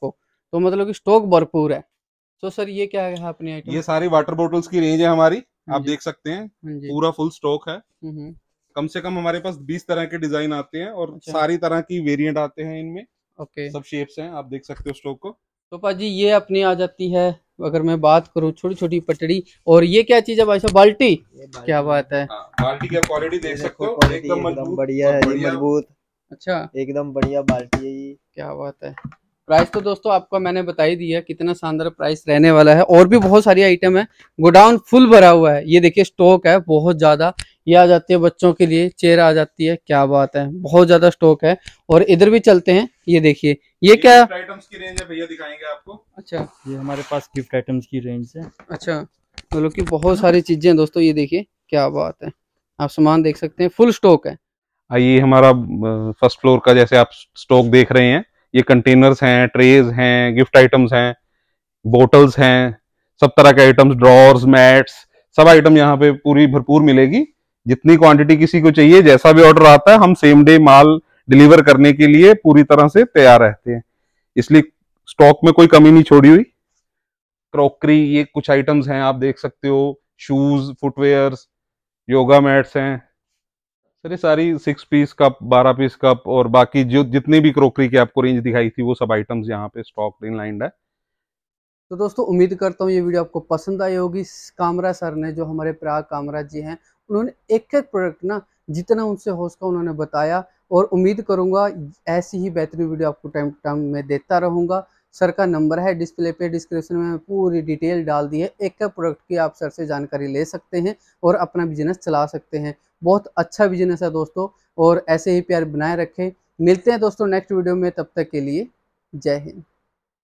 तो मतलब कि स्टॉक भरपूर है। तो सर ये क्या है अपनी आइटम? ये सारी वाटर बोटल्स की रेंज है हमारी, हाँ आप जी। देख सकते हैं हाँ जी। पूरा फुल स्टॉक है। हम्म हम्म। कम से कम हमारे पास बीस तरह के डिजाइन आते हैं और अच्छा। सारी तरह की वेरिएंट आते हैं इनमें, ओके। सब शेप्स हैं, आप देख सकते हो स्टॉक को। तो पाजी ये अपनी आ जाती है, अगर मैं बात करूं, छोटी छोटी पटड़ी। और ये क्या चीज है भाई साहब? बाल्टी। क्या बात है। हाँ, बाल्टी की क्वालिटी देख सकते हो, क्वालिटी एकदम एकदम मजबूत बढ़िया और है जी, बढ़िया। मजबूत, अच्छा, एकदम बढ़िया बाल्टी है ये। क्या बात है। प्राइस तो दोस्तों आपका मैंने बता ही दिया कितना शानदार प्राइस रहने वाला है। और भी बहुत सारी आइटम है, गोडाउन फुल भरा हुआ है। ये देखिए स्टॉक है बहुत ज्यादा। ये आ जाती है बच्चों के लिए, चेयर आ जाती है, क्या बात है, बहुत ज्यादा स्टॉक है। और इधर भी चलते हैं, ये देखिए ये, ये क्या आइटम्स की रेंज है भैया, दिखाएंगे आपको। अच्छा, ये हमारे पास गिफ्ट आइटम्स की रेंज है। अच्छा, मतलब कि बहुत सारी चीजें हैं दोस्तों, ये देखिए क्या बात है। आप सामान देख सकते हैं, फुल स्टॉक है। ये हमारा फर्स्ट फ्लोर का जैसे आप स्टॉक देख रहे हैं, ये कंटेनर्स हैं, ट्रेज हैं, गिफ्ट आइटम्स हैं, बोटल्स हैं, सब तरह के आइटम्स, ड्रॉर्स, मैट्स, सब आइटम यहाँ पे पूरी भरपूर मिलेगी। जितनी क्वांटिटी किसी को चाहिए, जैसा भी ऑर्डर आता है, हम सेम डे माल डिलीवर करने के लिए पूरी तरह से तैयार रहते हैं, इसलिए स्टॉक में कोई कमी नहीं छोड़ी हुई। क्रॉकरी, ये कुछ आइटम्स हैं आप देख सकते हो, शूज, फुटवेयर्स, योगा मैट्स हैं सर, ये सारी सिक्स पीस कप, बारह पीस कप और बाकी जो जितनी भी क्रॉकरी की आपको रेंज दिखाई थी, वो सब आइटम्स यहाँ पे स्टॉक इनलाइंड है। तो दोस्तों उम्मीद करता हूँ ये वीडियो आपको पसंद आई होगी। कामरा सर ने, जो हमारे प्राग कामरा जी हैं, उन्होंने एक एक प्रोडक्ट ना जितना उनसे हो सका उन्होंने बताया। और उम्मीद करूँगा ऐसी ही बेहतरीन वीडियो आपको टाइम टू टाइम में देता रहूँगा। सर का नंबर है डिस्प्ले पे, डिस्क्रिप्शन में पूरी डिटेल डाल दी है। एक एक प्रोडक्ट की आप सर से जानकारी ले सकते हैं और अपना बिजनेस चला सकते हैं। बहुत अच्छा बिजनेस है दोस्तों, और ऐसे ही प्यार बनाए रखें। मिलते हैं दोस्तों नेक्स्ट वीडियो में, तब तक के लिए जय हिंद।